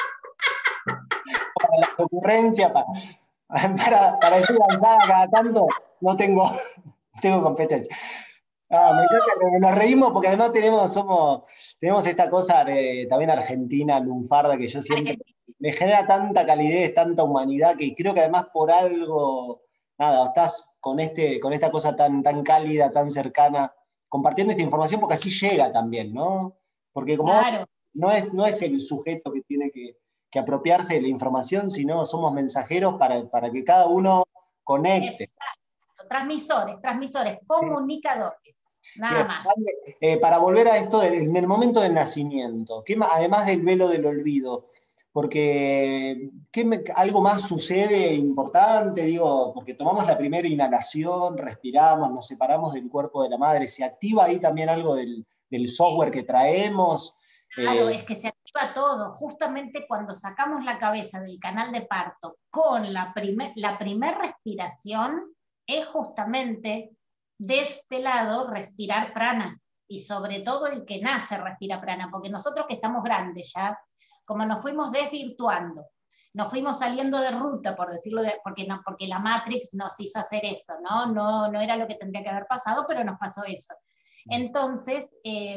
Para la ocurrencia, para decir avanzada cada tanto, no tengo, tengo competencia. Ah, me encanta que nos reímos porque además tenemos esta cosa también argentina, lunfarda, que yo siento Argentina. me genera tanta calidez, tanta humanidad, que creo que además por algo, nada, estás con esta cosa tan cálida, tan cercana, compartiendo esta información porque así llega también, ¿no? Porque como Claro, no es el sujeto que tiene que apropiarse de la información, sino somos mensajeros para que cada uno conecte. exacto. Transmisores, comunicadores, nada Bien, más. para volver a esto en el momento del nacimiento, además del velo del olvido, porque algo más sucede importante, digo, porque tomamos la primera inhalación, respiramos, nos separamos del cuerpo de la madre, se activa ahí también algo del software que traemos. Claro, eh, es que se activa todo. Justamente cuando sacamos la cabeza del canal de parto con la primer respiración, es justamente de este lado respirar prana, y sobre todo el que nace respira prana, porque nosotros que estamos grandes ya, como nos fuimos desvirtuando, nos fuimos saliendo de ruta, por decirlo, porque la Matrix nos hizo hacer eso, no era lo que tendría que haber pasado, pero nos pasó eso. Entonces,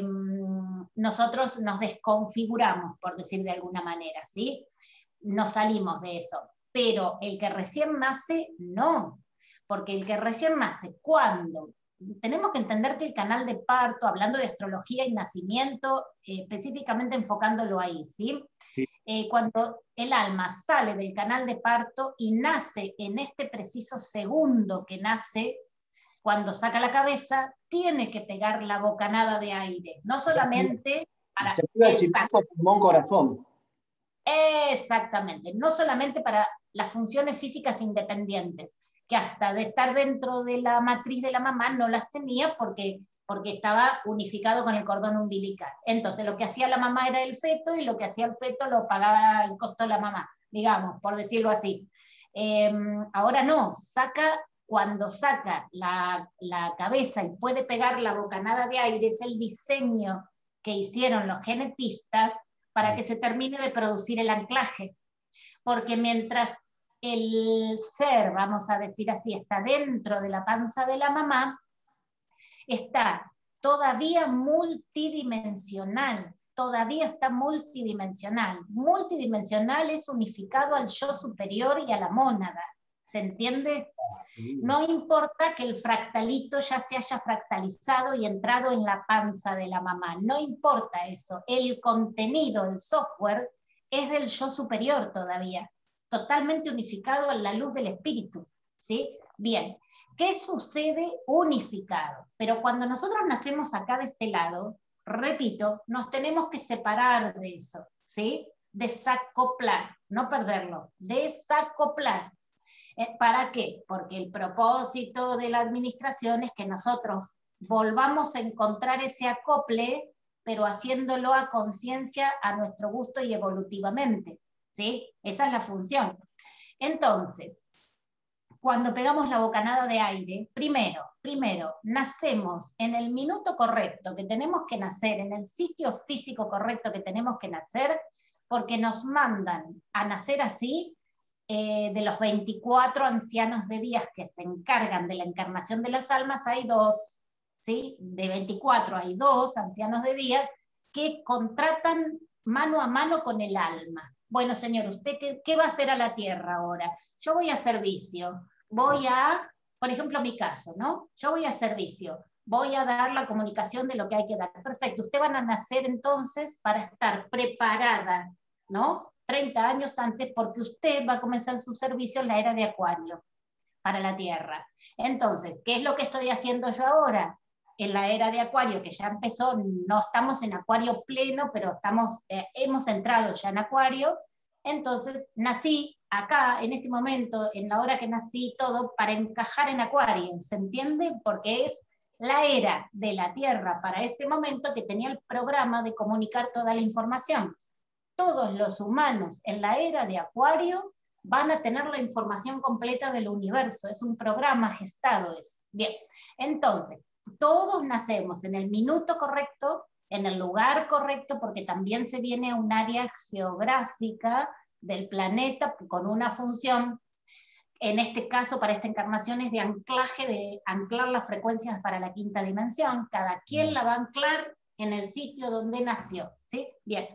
nosotros nos desconfiguramos, por decir de alguna manera, ¿sí? Nos salimos de eso. Pero el que recién nace, no. Porque el que recién nace, ¿cuándo? Tenemos que entender que el canal de parto, hablando de astrología y nacimiento, específicamente enfocándolo ahí, ¿sí? Sí. Cuando el alma sale del canal de parto y nace en este preciso segundo que nace, cuando saca la cabeza, tiene que pegar la bocanada de aire, no solamente para... Se activa el circuito pulmón-corazón. Exactamente, no solamente para las funciones físicas independientes, que hasta de estar dentro de la matriz de la mamá no las tenía porque estaba unificado con el cordón umbilical. Entonces lo que hacía la mamá era el feto, y lo que hacía el feto lo pagaba el costo de la mamá, digamos, por decirlo así. Ahora no, cuando saca la cabeza y puede pegar la bocanada de aire, es el diseño que hicieron los genetistas para que se termine de producir el anclaje. Porque mientras el ser, vamos a decir así, está dentro de la panza de la mamá, está todavía multidimensional, todavía está multidimensional. Multidimensional es unificado al yo superior y a la mónada. ¿Se entiende? Sí. No importa que el fractalito ya se haya fractalizado y entrado en la panza de la mamá, no importa eso. El contenido, el software, es del yo superior todavía, totalmente unificado a la luz del espíritu, ¿sí? Bien, ¿qué sucede unificado? Pero cuando nosotros nacemos acá de este lado, repito, nos tenemos que separar de eso, ¿sí? Desacoplar, no perderlo, desacoplar. ¿Para qué? Porque el propósito de la administración es que nosotros volvamos a encontrar ese acople, pero haciéndolo a conciencia, a nuestro gusto y evolutivamente, ¿sí? Esa es la función. Entonces, cuando pegamos la bocanada de aire, primero, nacemos en el minuto correcto que tenemos que nacer, en el sitio físico correcto que tenemos que nacer, porque nos mandan a nacer así. De los 24 ancianos de días que se encargan de la encarnación de las almas, hay 2, ¿sí? De 24 hay 2 ancianos de días que contratan mano a mano con el alma. Bueno, señor, ¿usted qué va a hacer a la tierra ahora? Yo voy a servicio, por ejemplo, mi caso, ¿no? Yo voy a servicio, voy a dar la comunicación de lo que hay que dar. Perfecto, usted van a nacer entonces para estar preparada, ¿no? 30 años antes, porque usted va a comenzar su servicio en la era de Acuario para la Tierra. Entonces, ¿qué es lo que estoy haciendo yo ahora? En la era de Acuario, que ya empezó, no estamos en Acuario pleno, pero hemos entrado ya en Acuario. Entonces, nací acá, en este momento, en la hora que nací, todo para encajar en Acuario, ¿se entiende? Porque es la era de la Tierra para este momento que tenía el programa de comunicar toda la información. Todos los humanos en la era de Acuario van a tener la información completa del universo, es un programa gestado. Bien, entonces, todos nacemos en el minuto correcto, en el lugar correcto, porque también se viene a un área geográfica del planeta con una función, en este caso para esta encarnación es de anclaje, de anclar las frecuencias para la quinta dimensión, cada quien la va a anclar en el sitio donde nació, ¿sí? Bien.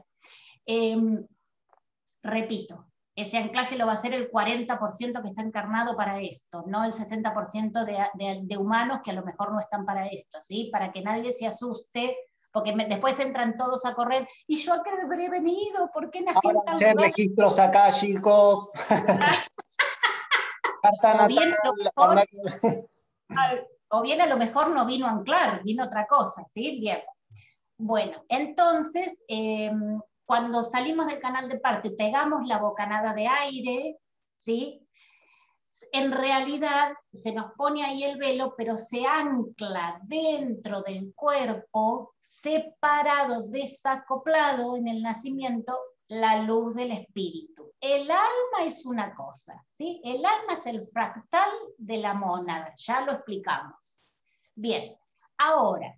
Repito, ese anclaje lo va a hacer el 40% que está encarnado para esto, no el 60% de humanos que a lo mejor no están para esto, ¿sí? Para que nadie se asuste, porque después entran todos a correr, y yo a qué habré venido, ¿por qué nací en tal lugar? Registros acá, chicos. O bien a lo mejor no vino a anclar, vino otra cosa, ¿sí? Bien. Bueno, entonces, cuando salimos del canal de parto y pegamos la bocanada de aire, ¿sí? En realidad se nos pone ahí el velo, pero se ancla dentro del cuerpo, separado, desacoplado en el nacimiento, la luz del espíritu. El alma es una cosa, ¿sí? El alma es el fractal de la mónada, ya lo explicamos. Bien, ahora,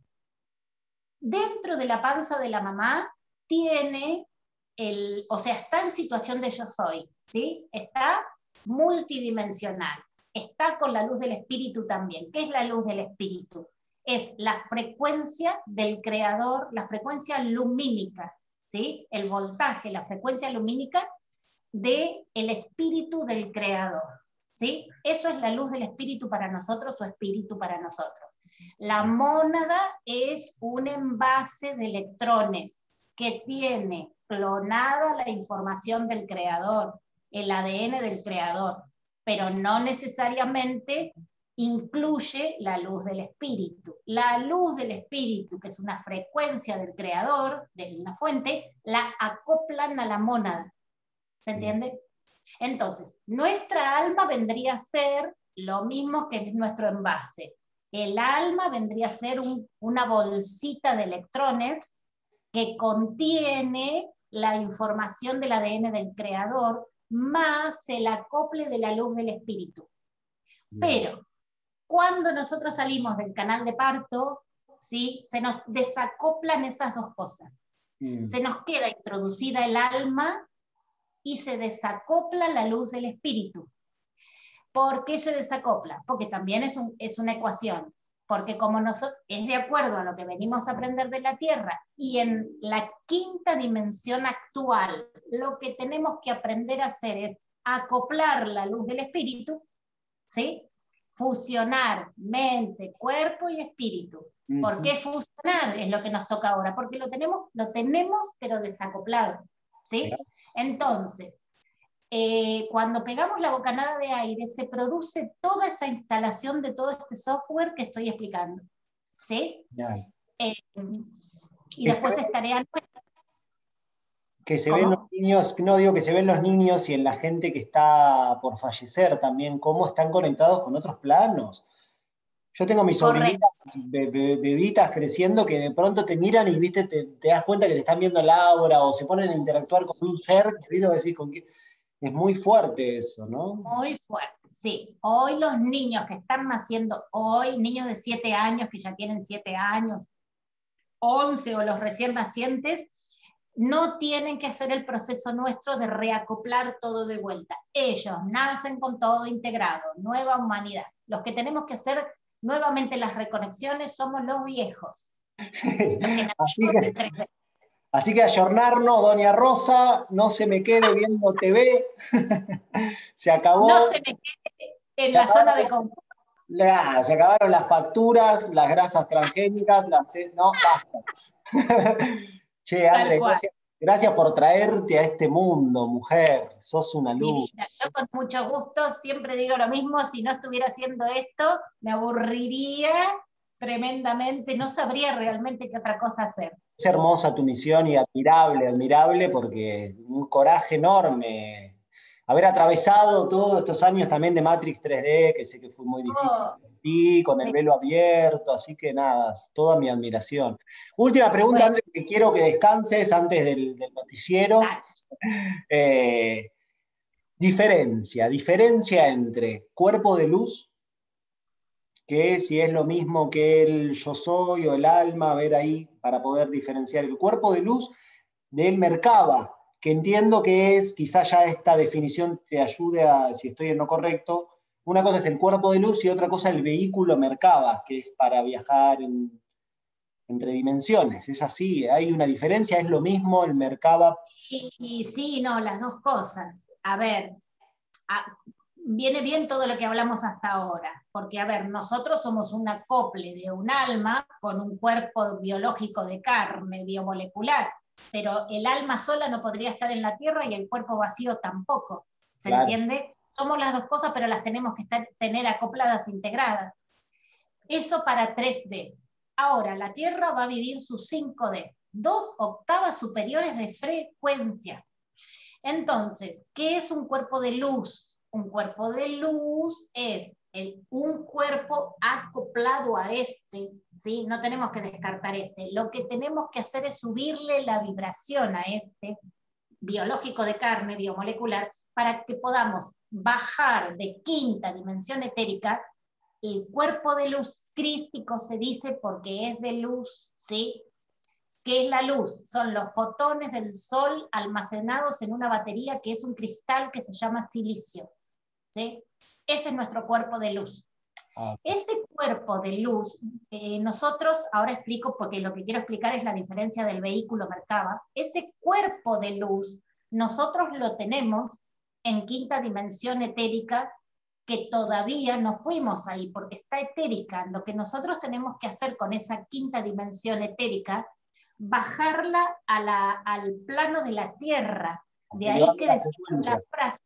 dentro de la panza de la mamá tiene o sea, está en situación de yo soy, ¿sí? Está multidimensional, está con la luz del espíritu también. ¿Qué es la luz del espíritu? Es la frecuencia del creador, la frecuencia lumínica, ¿sí? El voltaje, la frecuencia lumínica del espíritu del creador, ¿sí? Eso es la luz del espíritu para nosotros, o espíritu para nosotros. La mónada es un envase de electrones que tiene clonada la información del creador, el ADN del creador, pero no necesariamente incluye la luz del espíritu. La luz del espíritu, que es una frecuencia del creador, de una fuente, la acoplan a la mónada. ¿Se entiende? Entonces, nuestra alma vendría a ser lo mismo que nuestro envase. El alma vendría a ser una bolsita de electrones que contiene la información del ADN del creador, más el acople de la luz del espíritu. Pero cuando nosotros salimos del canal de parto, ¿sí? Se nos desacoplan esas dos cosas. Se nos queda introducida el alma y se desacopla la luz del espíritu. ¿Por qué se desacopla? Porque también es una ecuación. Porque como es de acuerdo a lo que venimos a aprender de la Tierra, y en la quinta dimensión actual, lo que tenemos que aprender a hacer es acoplar la luz del espíritu, ¿sí? Fusionar mente, cuerpo y espíritu. ¿Por qué fusionar? Es lo que nos toca ahora, porque lo tenemos pero desacoplado, ¿sí? Entonces, cuando pegamos la bocanada de aire, se produce toda esa instalación de todo este software que estoy explicando, ¿sí? Y después estaría... Que se ven los niños, no digo que se ven los niños y en la gente que está por fallecer también, cómo están conectados con otros planos. Yo tengo mis sobrinitas, bebitas creciendo que de pronto te miran y viste, te das cuenta que te están viendo la aura o se ponen a interactuar con un ser, querido, decir, ¿con qué? Es muy fuerte eso, ¿no? Muy fuerte, sí. Hoy los niños que están naciendo hoy, niños de 7 años que ya tienen 7 años, 11 o los recién nacientes, no tienen que hacer el proceso nuestro de reacoplar todo de vuelta. Ellos nacen con todo integrado, nueva humanidad. Los que tenemos que hacer nuevamente las reconexiones somos los viejos. Sí. Así que ayornarnos, doña Rosa, no se me quede viendo TV. Se acabó. No se me quede en la zona de confort. Se acabaron las facturas, las grasas transgénicas, no, basta. Che, André, gracias por traerte a este mundo, mujer. Sos una luz. Divina. Yo con mucho gusto siempre digo lo mismo, si no estuviera haciendo esto, me aburriría tremendamente, no sabría realmente qué otra cosa hacer. Es hermosa tu misión y admirable, admirable, porque un coraje enorme. Haber atravesado todos estos años también de Matrix 3D, que sé que fue muy difícil para ti, con el velo abierto, así que nada, toda mi admiración. Última pregunta, André, que quiero que descanses antes del noticiero. Diferencia entre cuerpo de luz, que si es lo mismo que el yo soy o el alma, a ver ahí, para poder diferenciar el cuerpo de luz del Merkaba, que entiendo que es, quizás ya esta definición te ayude a, si estoy en lo correcto, una cosa es el cuerpo de luz y otra cosa el vehículo Merkaba, que es para viajar entre dimensiones. ¿Es así? ¿Hay una diferencia? ¿Es lo mismo el Merkaba? Y sí, no, las dos cosas. A ver, viene bien todo lo que hablamos hasta ahora, porque a ver, nosotros somos un acople de un alma con un cuerpo biológico de carne, biomolecular, pero el alma sola no podría estar en la Tierra y el cuerpo vacío tampoco, ¿se entiende? Somos las dos cosas, pero las tenemos que tener acopladas, integradas. Eso para 3D. Ahora, la Tierra va a vivir su 5D, 2 octavas superiores de frecuencia. Entonces, ¿qué es un cuerpo de luz? Un cuerpo de luz es un cuerpo acoplado a este, ¿sí? No tenemos que descartar este. Lo que tenemos que hacer es subirle la vibración a este, biológico de carne, biomolecular, para que podamos bajar de quinta dimensión etérica el cuerpo de luz crístico se dice porque es de luz, ¿sí? ¿Qué es la luz? Son los fotones del sol almacenados en una batería que es un cristal que se llama silicio, ¿sí? Ese es nuestro cuerpo de luz. Ese cuerpo de luz, nosotros, ahora explico porque lo que quiero explicar es la diferencia del vehículo Merkaba, ese cuerpo de luz nosotros lo tenemos en quinta dimensión etérica, que todavía no fuimos ahí porque está etérica. Lo que nosotros tenemos que hacer con esa quinta dimensión etérica, bajarla al plano de la Tierra. De ahí que decimos la frase,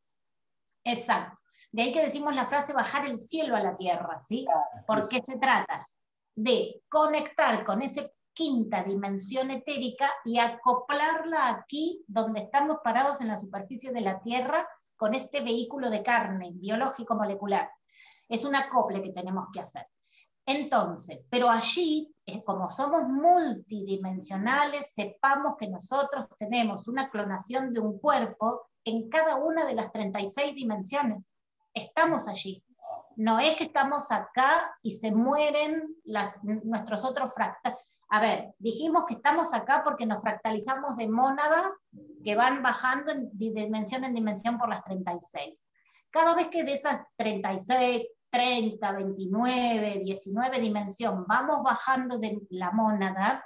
exacto, de ahí que decimos la frase bajar el cielo a la tierra, ¿sí? Porque se trata de conectar con esa quinta dimensión etérica y acoplarla aquí donde estamos parados en la superficie de la Tierra con este vehículo de carne biológico molecular. Es un acople que tenemos que hacer. Entonces, pero allí, como somos multidimensionales, sepamos que nosotros tenemos una clonación de un cuerpo en cada una de las 36 dimensiones. Estamos allí. No es que estamos acá y se mueren nuestros otros fractales. A ver, dijimos que estamos acá porque nos fractalizamos de mónadas que van bajando de dimensión en dimensión por las 36. Cada vez que de esas 36, 30, 29, 19 dimensión vamos bajando de la mónada,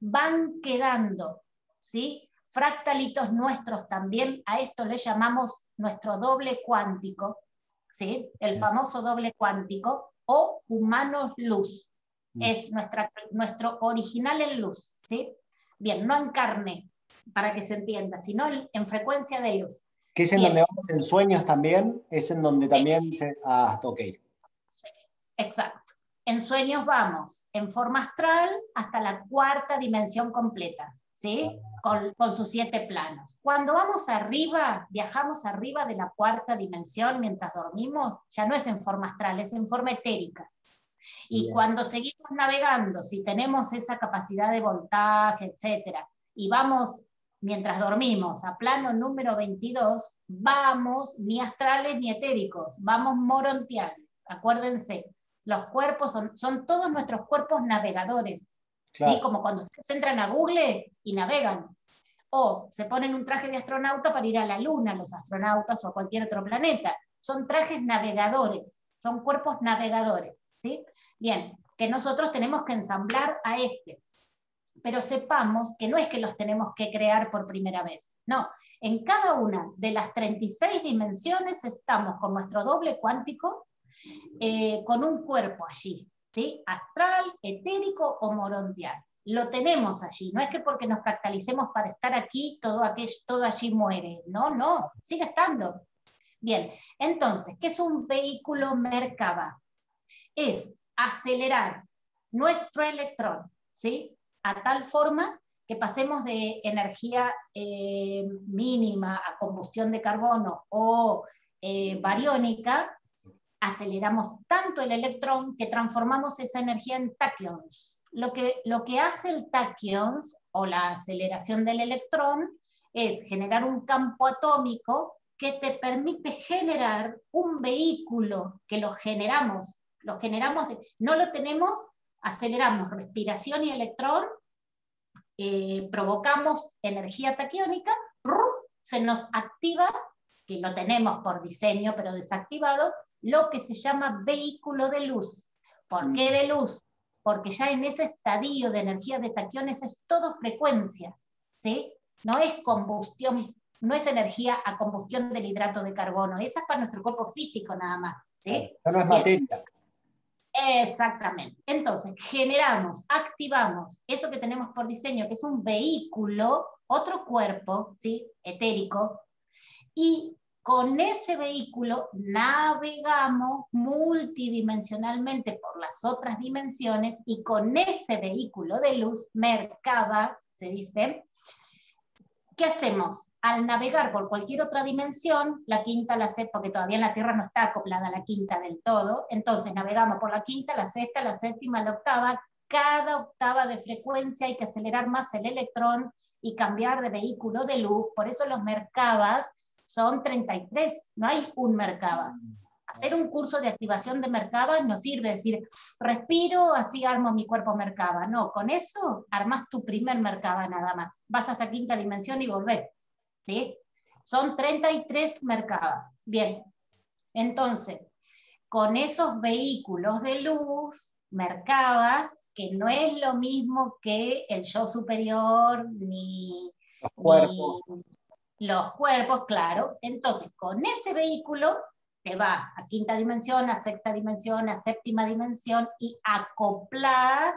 van quedando, ¿sí?, fractalitos nuestros también. A esto le llamamos nuestro doble cuántico, ¿sí?, el famoso doble cuántico, o humanos luz. Es nuestro original en luz, ¿sí? Bien, no en carne, para que se entienda, sino en frecuencia de luz. ¿Que es en donde vamos en sueños también? ¿Es en donde también se...? Ah, ok. Sí, exacto. En sueños vamos en forma astral hasta la cuarta dimensión completa, ¿sí? Con sus 7 planos. Cuando vamos arriba, viajamos arriba de la cuarta dimensión mientras dormimos, ya no es en forma astral, es en forma etérica. Y bien, cuando seguimos navegando, si tenemos esa capacidad de voltaje, etcétera, y vamos mientras dormimos a plano número 22, vamos ni astrales ni etéricos, vamos morontiales. Acuérdense, los cuerpos son todos nuestros cuerpos navegadores, claro, ¿sí? Como cuando ustedes entran a Google y navegan, o se ponen un traje de astronauta para ir a la luna, los astronautas, o a cualquier otro planeta. Son trajes navegadores, son cuerpos navegadores, ¿sí? Bien, que nosotros tenemos que ensamblar a este, pero sepamos que no es que los tenemos que crear por primera vez, no, en cada una de las 36 dimensiones estamos con nuestro doble cuántico, con un cuerpo allí, ¿sí?, astral, etérico o morontial. Lo tenemos allí, no es que porque nos fractalicemos para estar aquí, todo allí muere, no, sigue estando. Bien, entonces, ¿qué es un vehículo Merkaba? Es acelerar nuestro electrón, ¿sí?, a tal forma que pasemos de energía mínima a combustión de carbono o bariónica, aceleramos tanto el electrón que transformamos esa energía en taquions. Lo que hace el taquions, o la aceleración del electrón, es generar un campo atómico que te permite generar un vehículo que lo generamos, no lo tenemos, aceleramos respiración y electrón, provocamos energía taquiónica, se nos activa, que lo tenemos por diseño pero desactivado, lo que se llama vehículo de luz. ¿Por qué de luz? Porque ya en ese estadio de energía de taquiones es todo frecuencia, ¿sí? No es combustión, no es energía a combustión del hidrato de carbono, esa es para nuestro cuerpo físico nada más, ¿sí? Eso no es materia. Exactamente. Entonces, generamos, activamos eso que tenemos por diseño, que es un vehículo, otro cuerpo, ¿sí?, etérico, y con ese vehículo navegamos multidimensionalmente por las otras dimensiones, y con ese vehículo de luz, Merkaba, se dice, ¿qué hacemos? Al navegar por cualquier otra dimensión, la quinta, la sexta, porque todavía la Tierra no está acoplada a la quinta del todo, entonces navegamos por la quinta, la sexta, la séptima, la octava. Cada octava de frecuencia hay que acelerar más el electrón y cambiar de vehículo de luz. Por eso los Merkabas son 33, no hay un Merkaba. Hacer un curso de activación de Merkaba no sirve decir, respiro, así armo mi cuerpo Merkaba. No, con eso armas tu primer Merkaba nada más. Vas hasta quinta dimensión y volvés. ¿Sí? Son 33 Merkabas. Bien, entonces, con esos vehículos de luz, Merkabas, que no es lo mismo que el yo superior, Los ni cuerpos. los cuerpos, claro. Entonces, con ese vehículo te vas a quinta dimensión, a sexta dimensión, a séptima dimensión y acoplás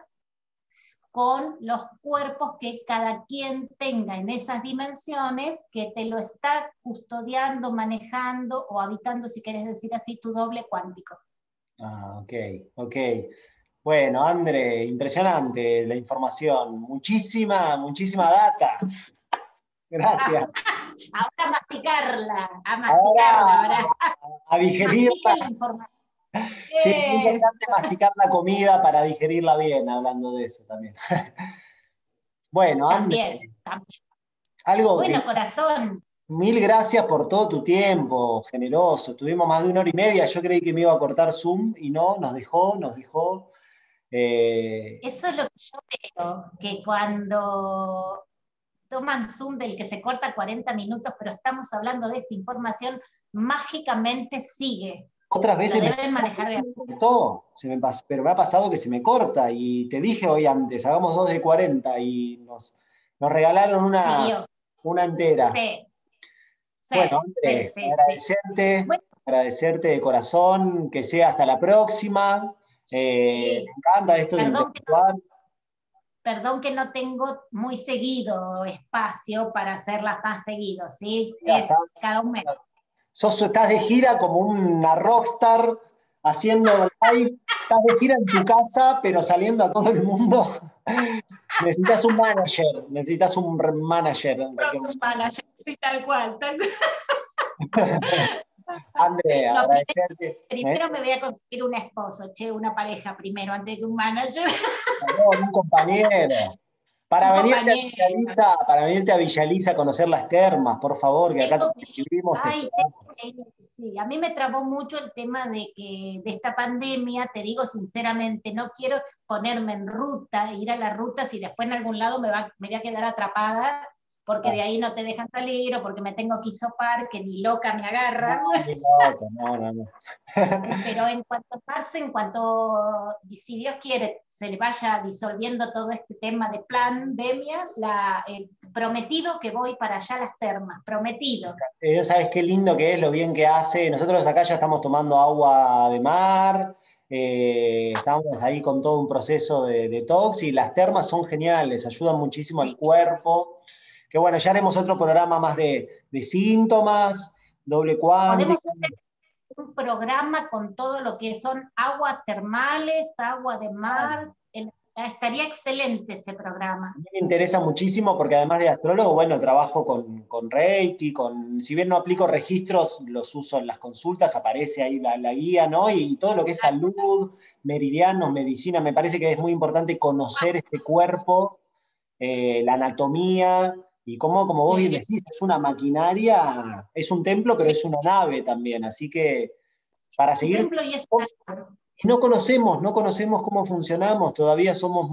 con los cuerpos que cada quien tenga en esas dimensiones, que te lo está custodiando, manejando o habitando, si quieres decir así, tu doble cuántico. Ah, ok, ok. Bueno, André, impresionante la información. Muchísima, muchísima data. Gracias. Ahora a masticarla, Ahora ahora. a digerirla. Mastiquen la información. Sí, es muy importante Eso. masticar la comida para digerirla bien, hablando de eso también. Bueno, André, También, también. algo que Bueno, corazón, mil gracias por todo tu tiempo, generoso. Estuvimos más de 1 hora y media. Yo creí que me iba a cortar Zoom y no, nos dejó. eh, eso es lo que yo veo, que cuando toman Zoom del que se corta 40 minutos, pero estamos hablando de esta información, mágicamente sigue. Otras Lo veces deben manejar se bien. me cortó, pero me ha pasado que se me corta. Y te dije hoy antes, hagamos 2 de 40 y nos regalaron Siguió. una entera. Sí, sí, Bueno, sí, Andrés, sí, sí. Bueno, agradecerte de corazón, que sea hasta la próxima. Me sí. encanta esto de Perdón que interactuar. perdón que no tengo muy seguido espacio para hacerlas más seguido, ¿sí? Ya Es estás, cada un mes. estás de gira como una rockstar haciendo live. Estás de gira en tu casa, pero saliendo a todo el mundo. Necesitas un manager en cualquier Product momento. manager, sí, tal cual, tal cual. André, No, agradecerte. primero me voy a conseguir un esposo, che, una pareja primero, antes que un manager, No, un compañero. un compañero. Para venirte a Villa Elisa a conocer las termas, por favor, que acá te Tengo que ir. escribimos, te Ay, tengo esperamos. que ir. Sí, a mí me trabó mucho el tema de esta pandemia, te digo sinceramente, no quiero ponerme en ruta, ir a la ruta si después en algún lado me voy a quedar atrapada porque Ah, de ahí no te dejan salir o porque me tengo que hisopar, que ni loca me no, agarran. ni loco, no, no, no. Pero en cuanto pase, en cuanto, si Dios quiere, se le vaya disolviendo todo este tema de pandemia, prometido que voy para allá a las termas, prometido. ¿Sabes qué lindo que es, lo bien que hace? Nosotros acá ya estamos tomando agua de mar, estamos ahí con todo un proceso de detox y las termas son geniales, ayudan muchísimo al Sí. cuerpo. Que bueno, ya haremos otro programa más de síntomas, doble Podemos cuántico. hacer un programa con todo lo que son aguas termales, agua de mar. Estaría excelente ese programa. Me interesa muchísimo porque además de astrólogo, bueno, trabajo con Reiki, si bien no aplico registros, los uso en las consultas, aparece ahí la guía, ¿no? Y todo lo que es salud, meridianos, medicina, me parece que es muy importante conocer este cuerpo, la anatomía, y como vos bien Sí, decís, es una maquinaria, es un templo, pero sí, es una nave también, así que para un seguir... templo y es Y no conocemos cómo funcionamos, todavía somos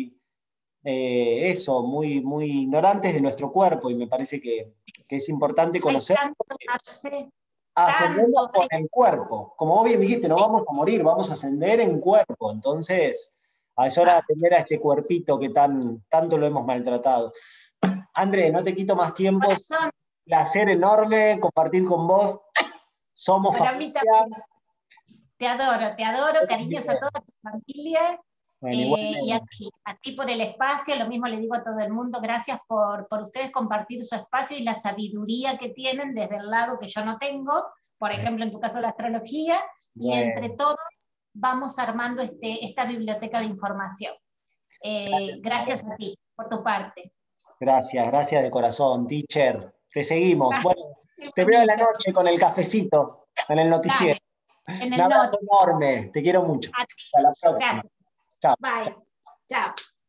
muy, muy ignorantes de nuestro cuerpo y me parece que es importante hay conocer, tanto, hace ascendemos tanto, con el cuerpo. Como vos bien dijiste, no sí, vamos a morir, vamos a ascender en cuerpo. Entonces, es hora de atender a este cuerpito que tanto lo hemos maltratado. André, no te quito más tiempo, es corazón, un placer enorme compartir con vos. Somos para mí familia. también. Te adoro, cariños a toda tu familia. Bueno, Y igualmente. a ti por el espacio, lo mismo le digo a todo el mundo, gracias por ustedes compartir su espacio y la sabiduría que tienen desde el lado que yo no tengo, por ejemplo, en tu caso la astrología, y entre Bueno, todos vamos armando esta biblioteca de información. gracias, Gracias a ti, por tu parte. gracias de corazón, teacher. Te seguimos. Bueno, Qué te veo a la bonito. noche con el cafecito, en el noticiero. Dale, en Un el abrazo note. enorme, te quiero mucho. A ti, Hasta la próxima. gracias. Chao. Bye. Chao.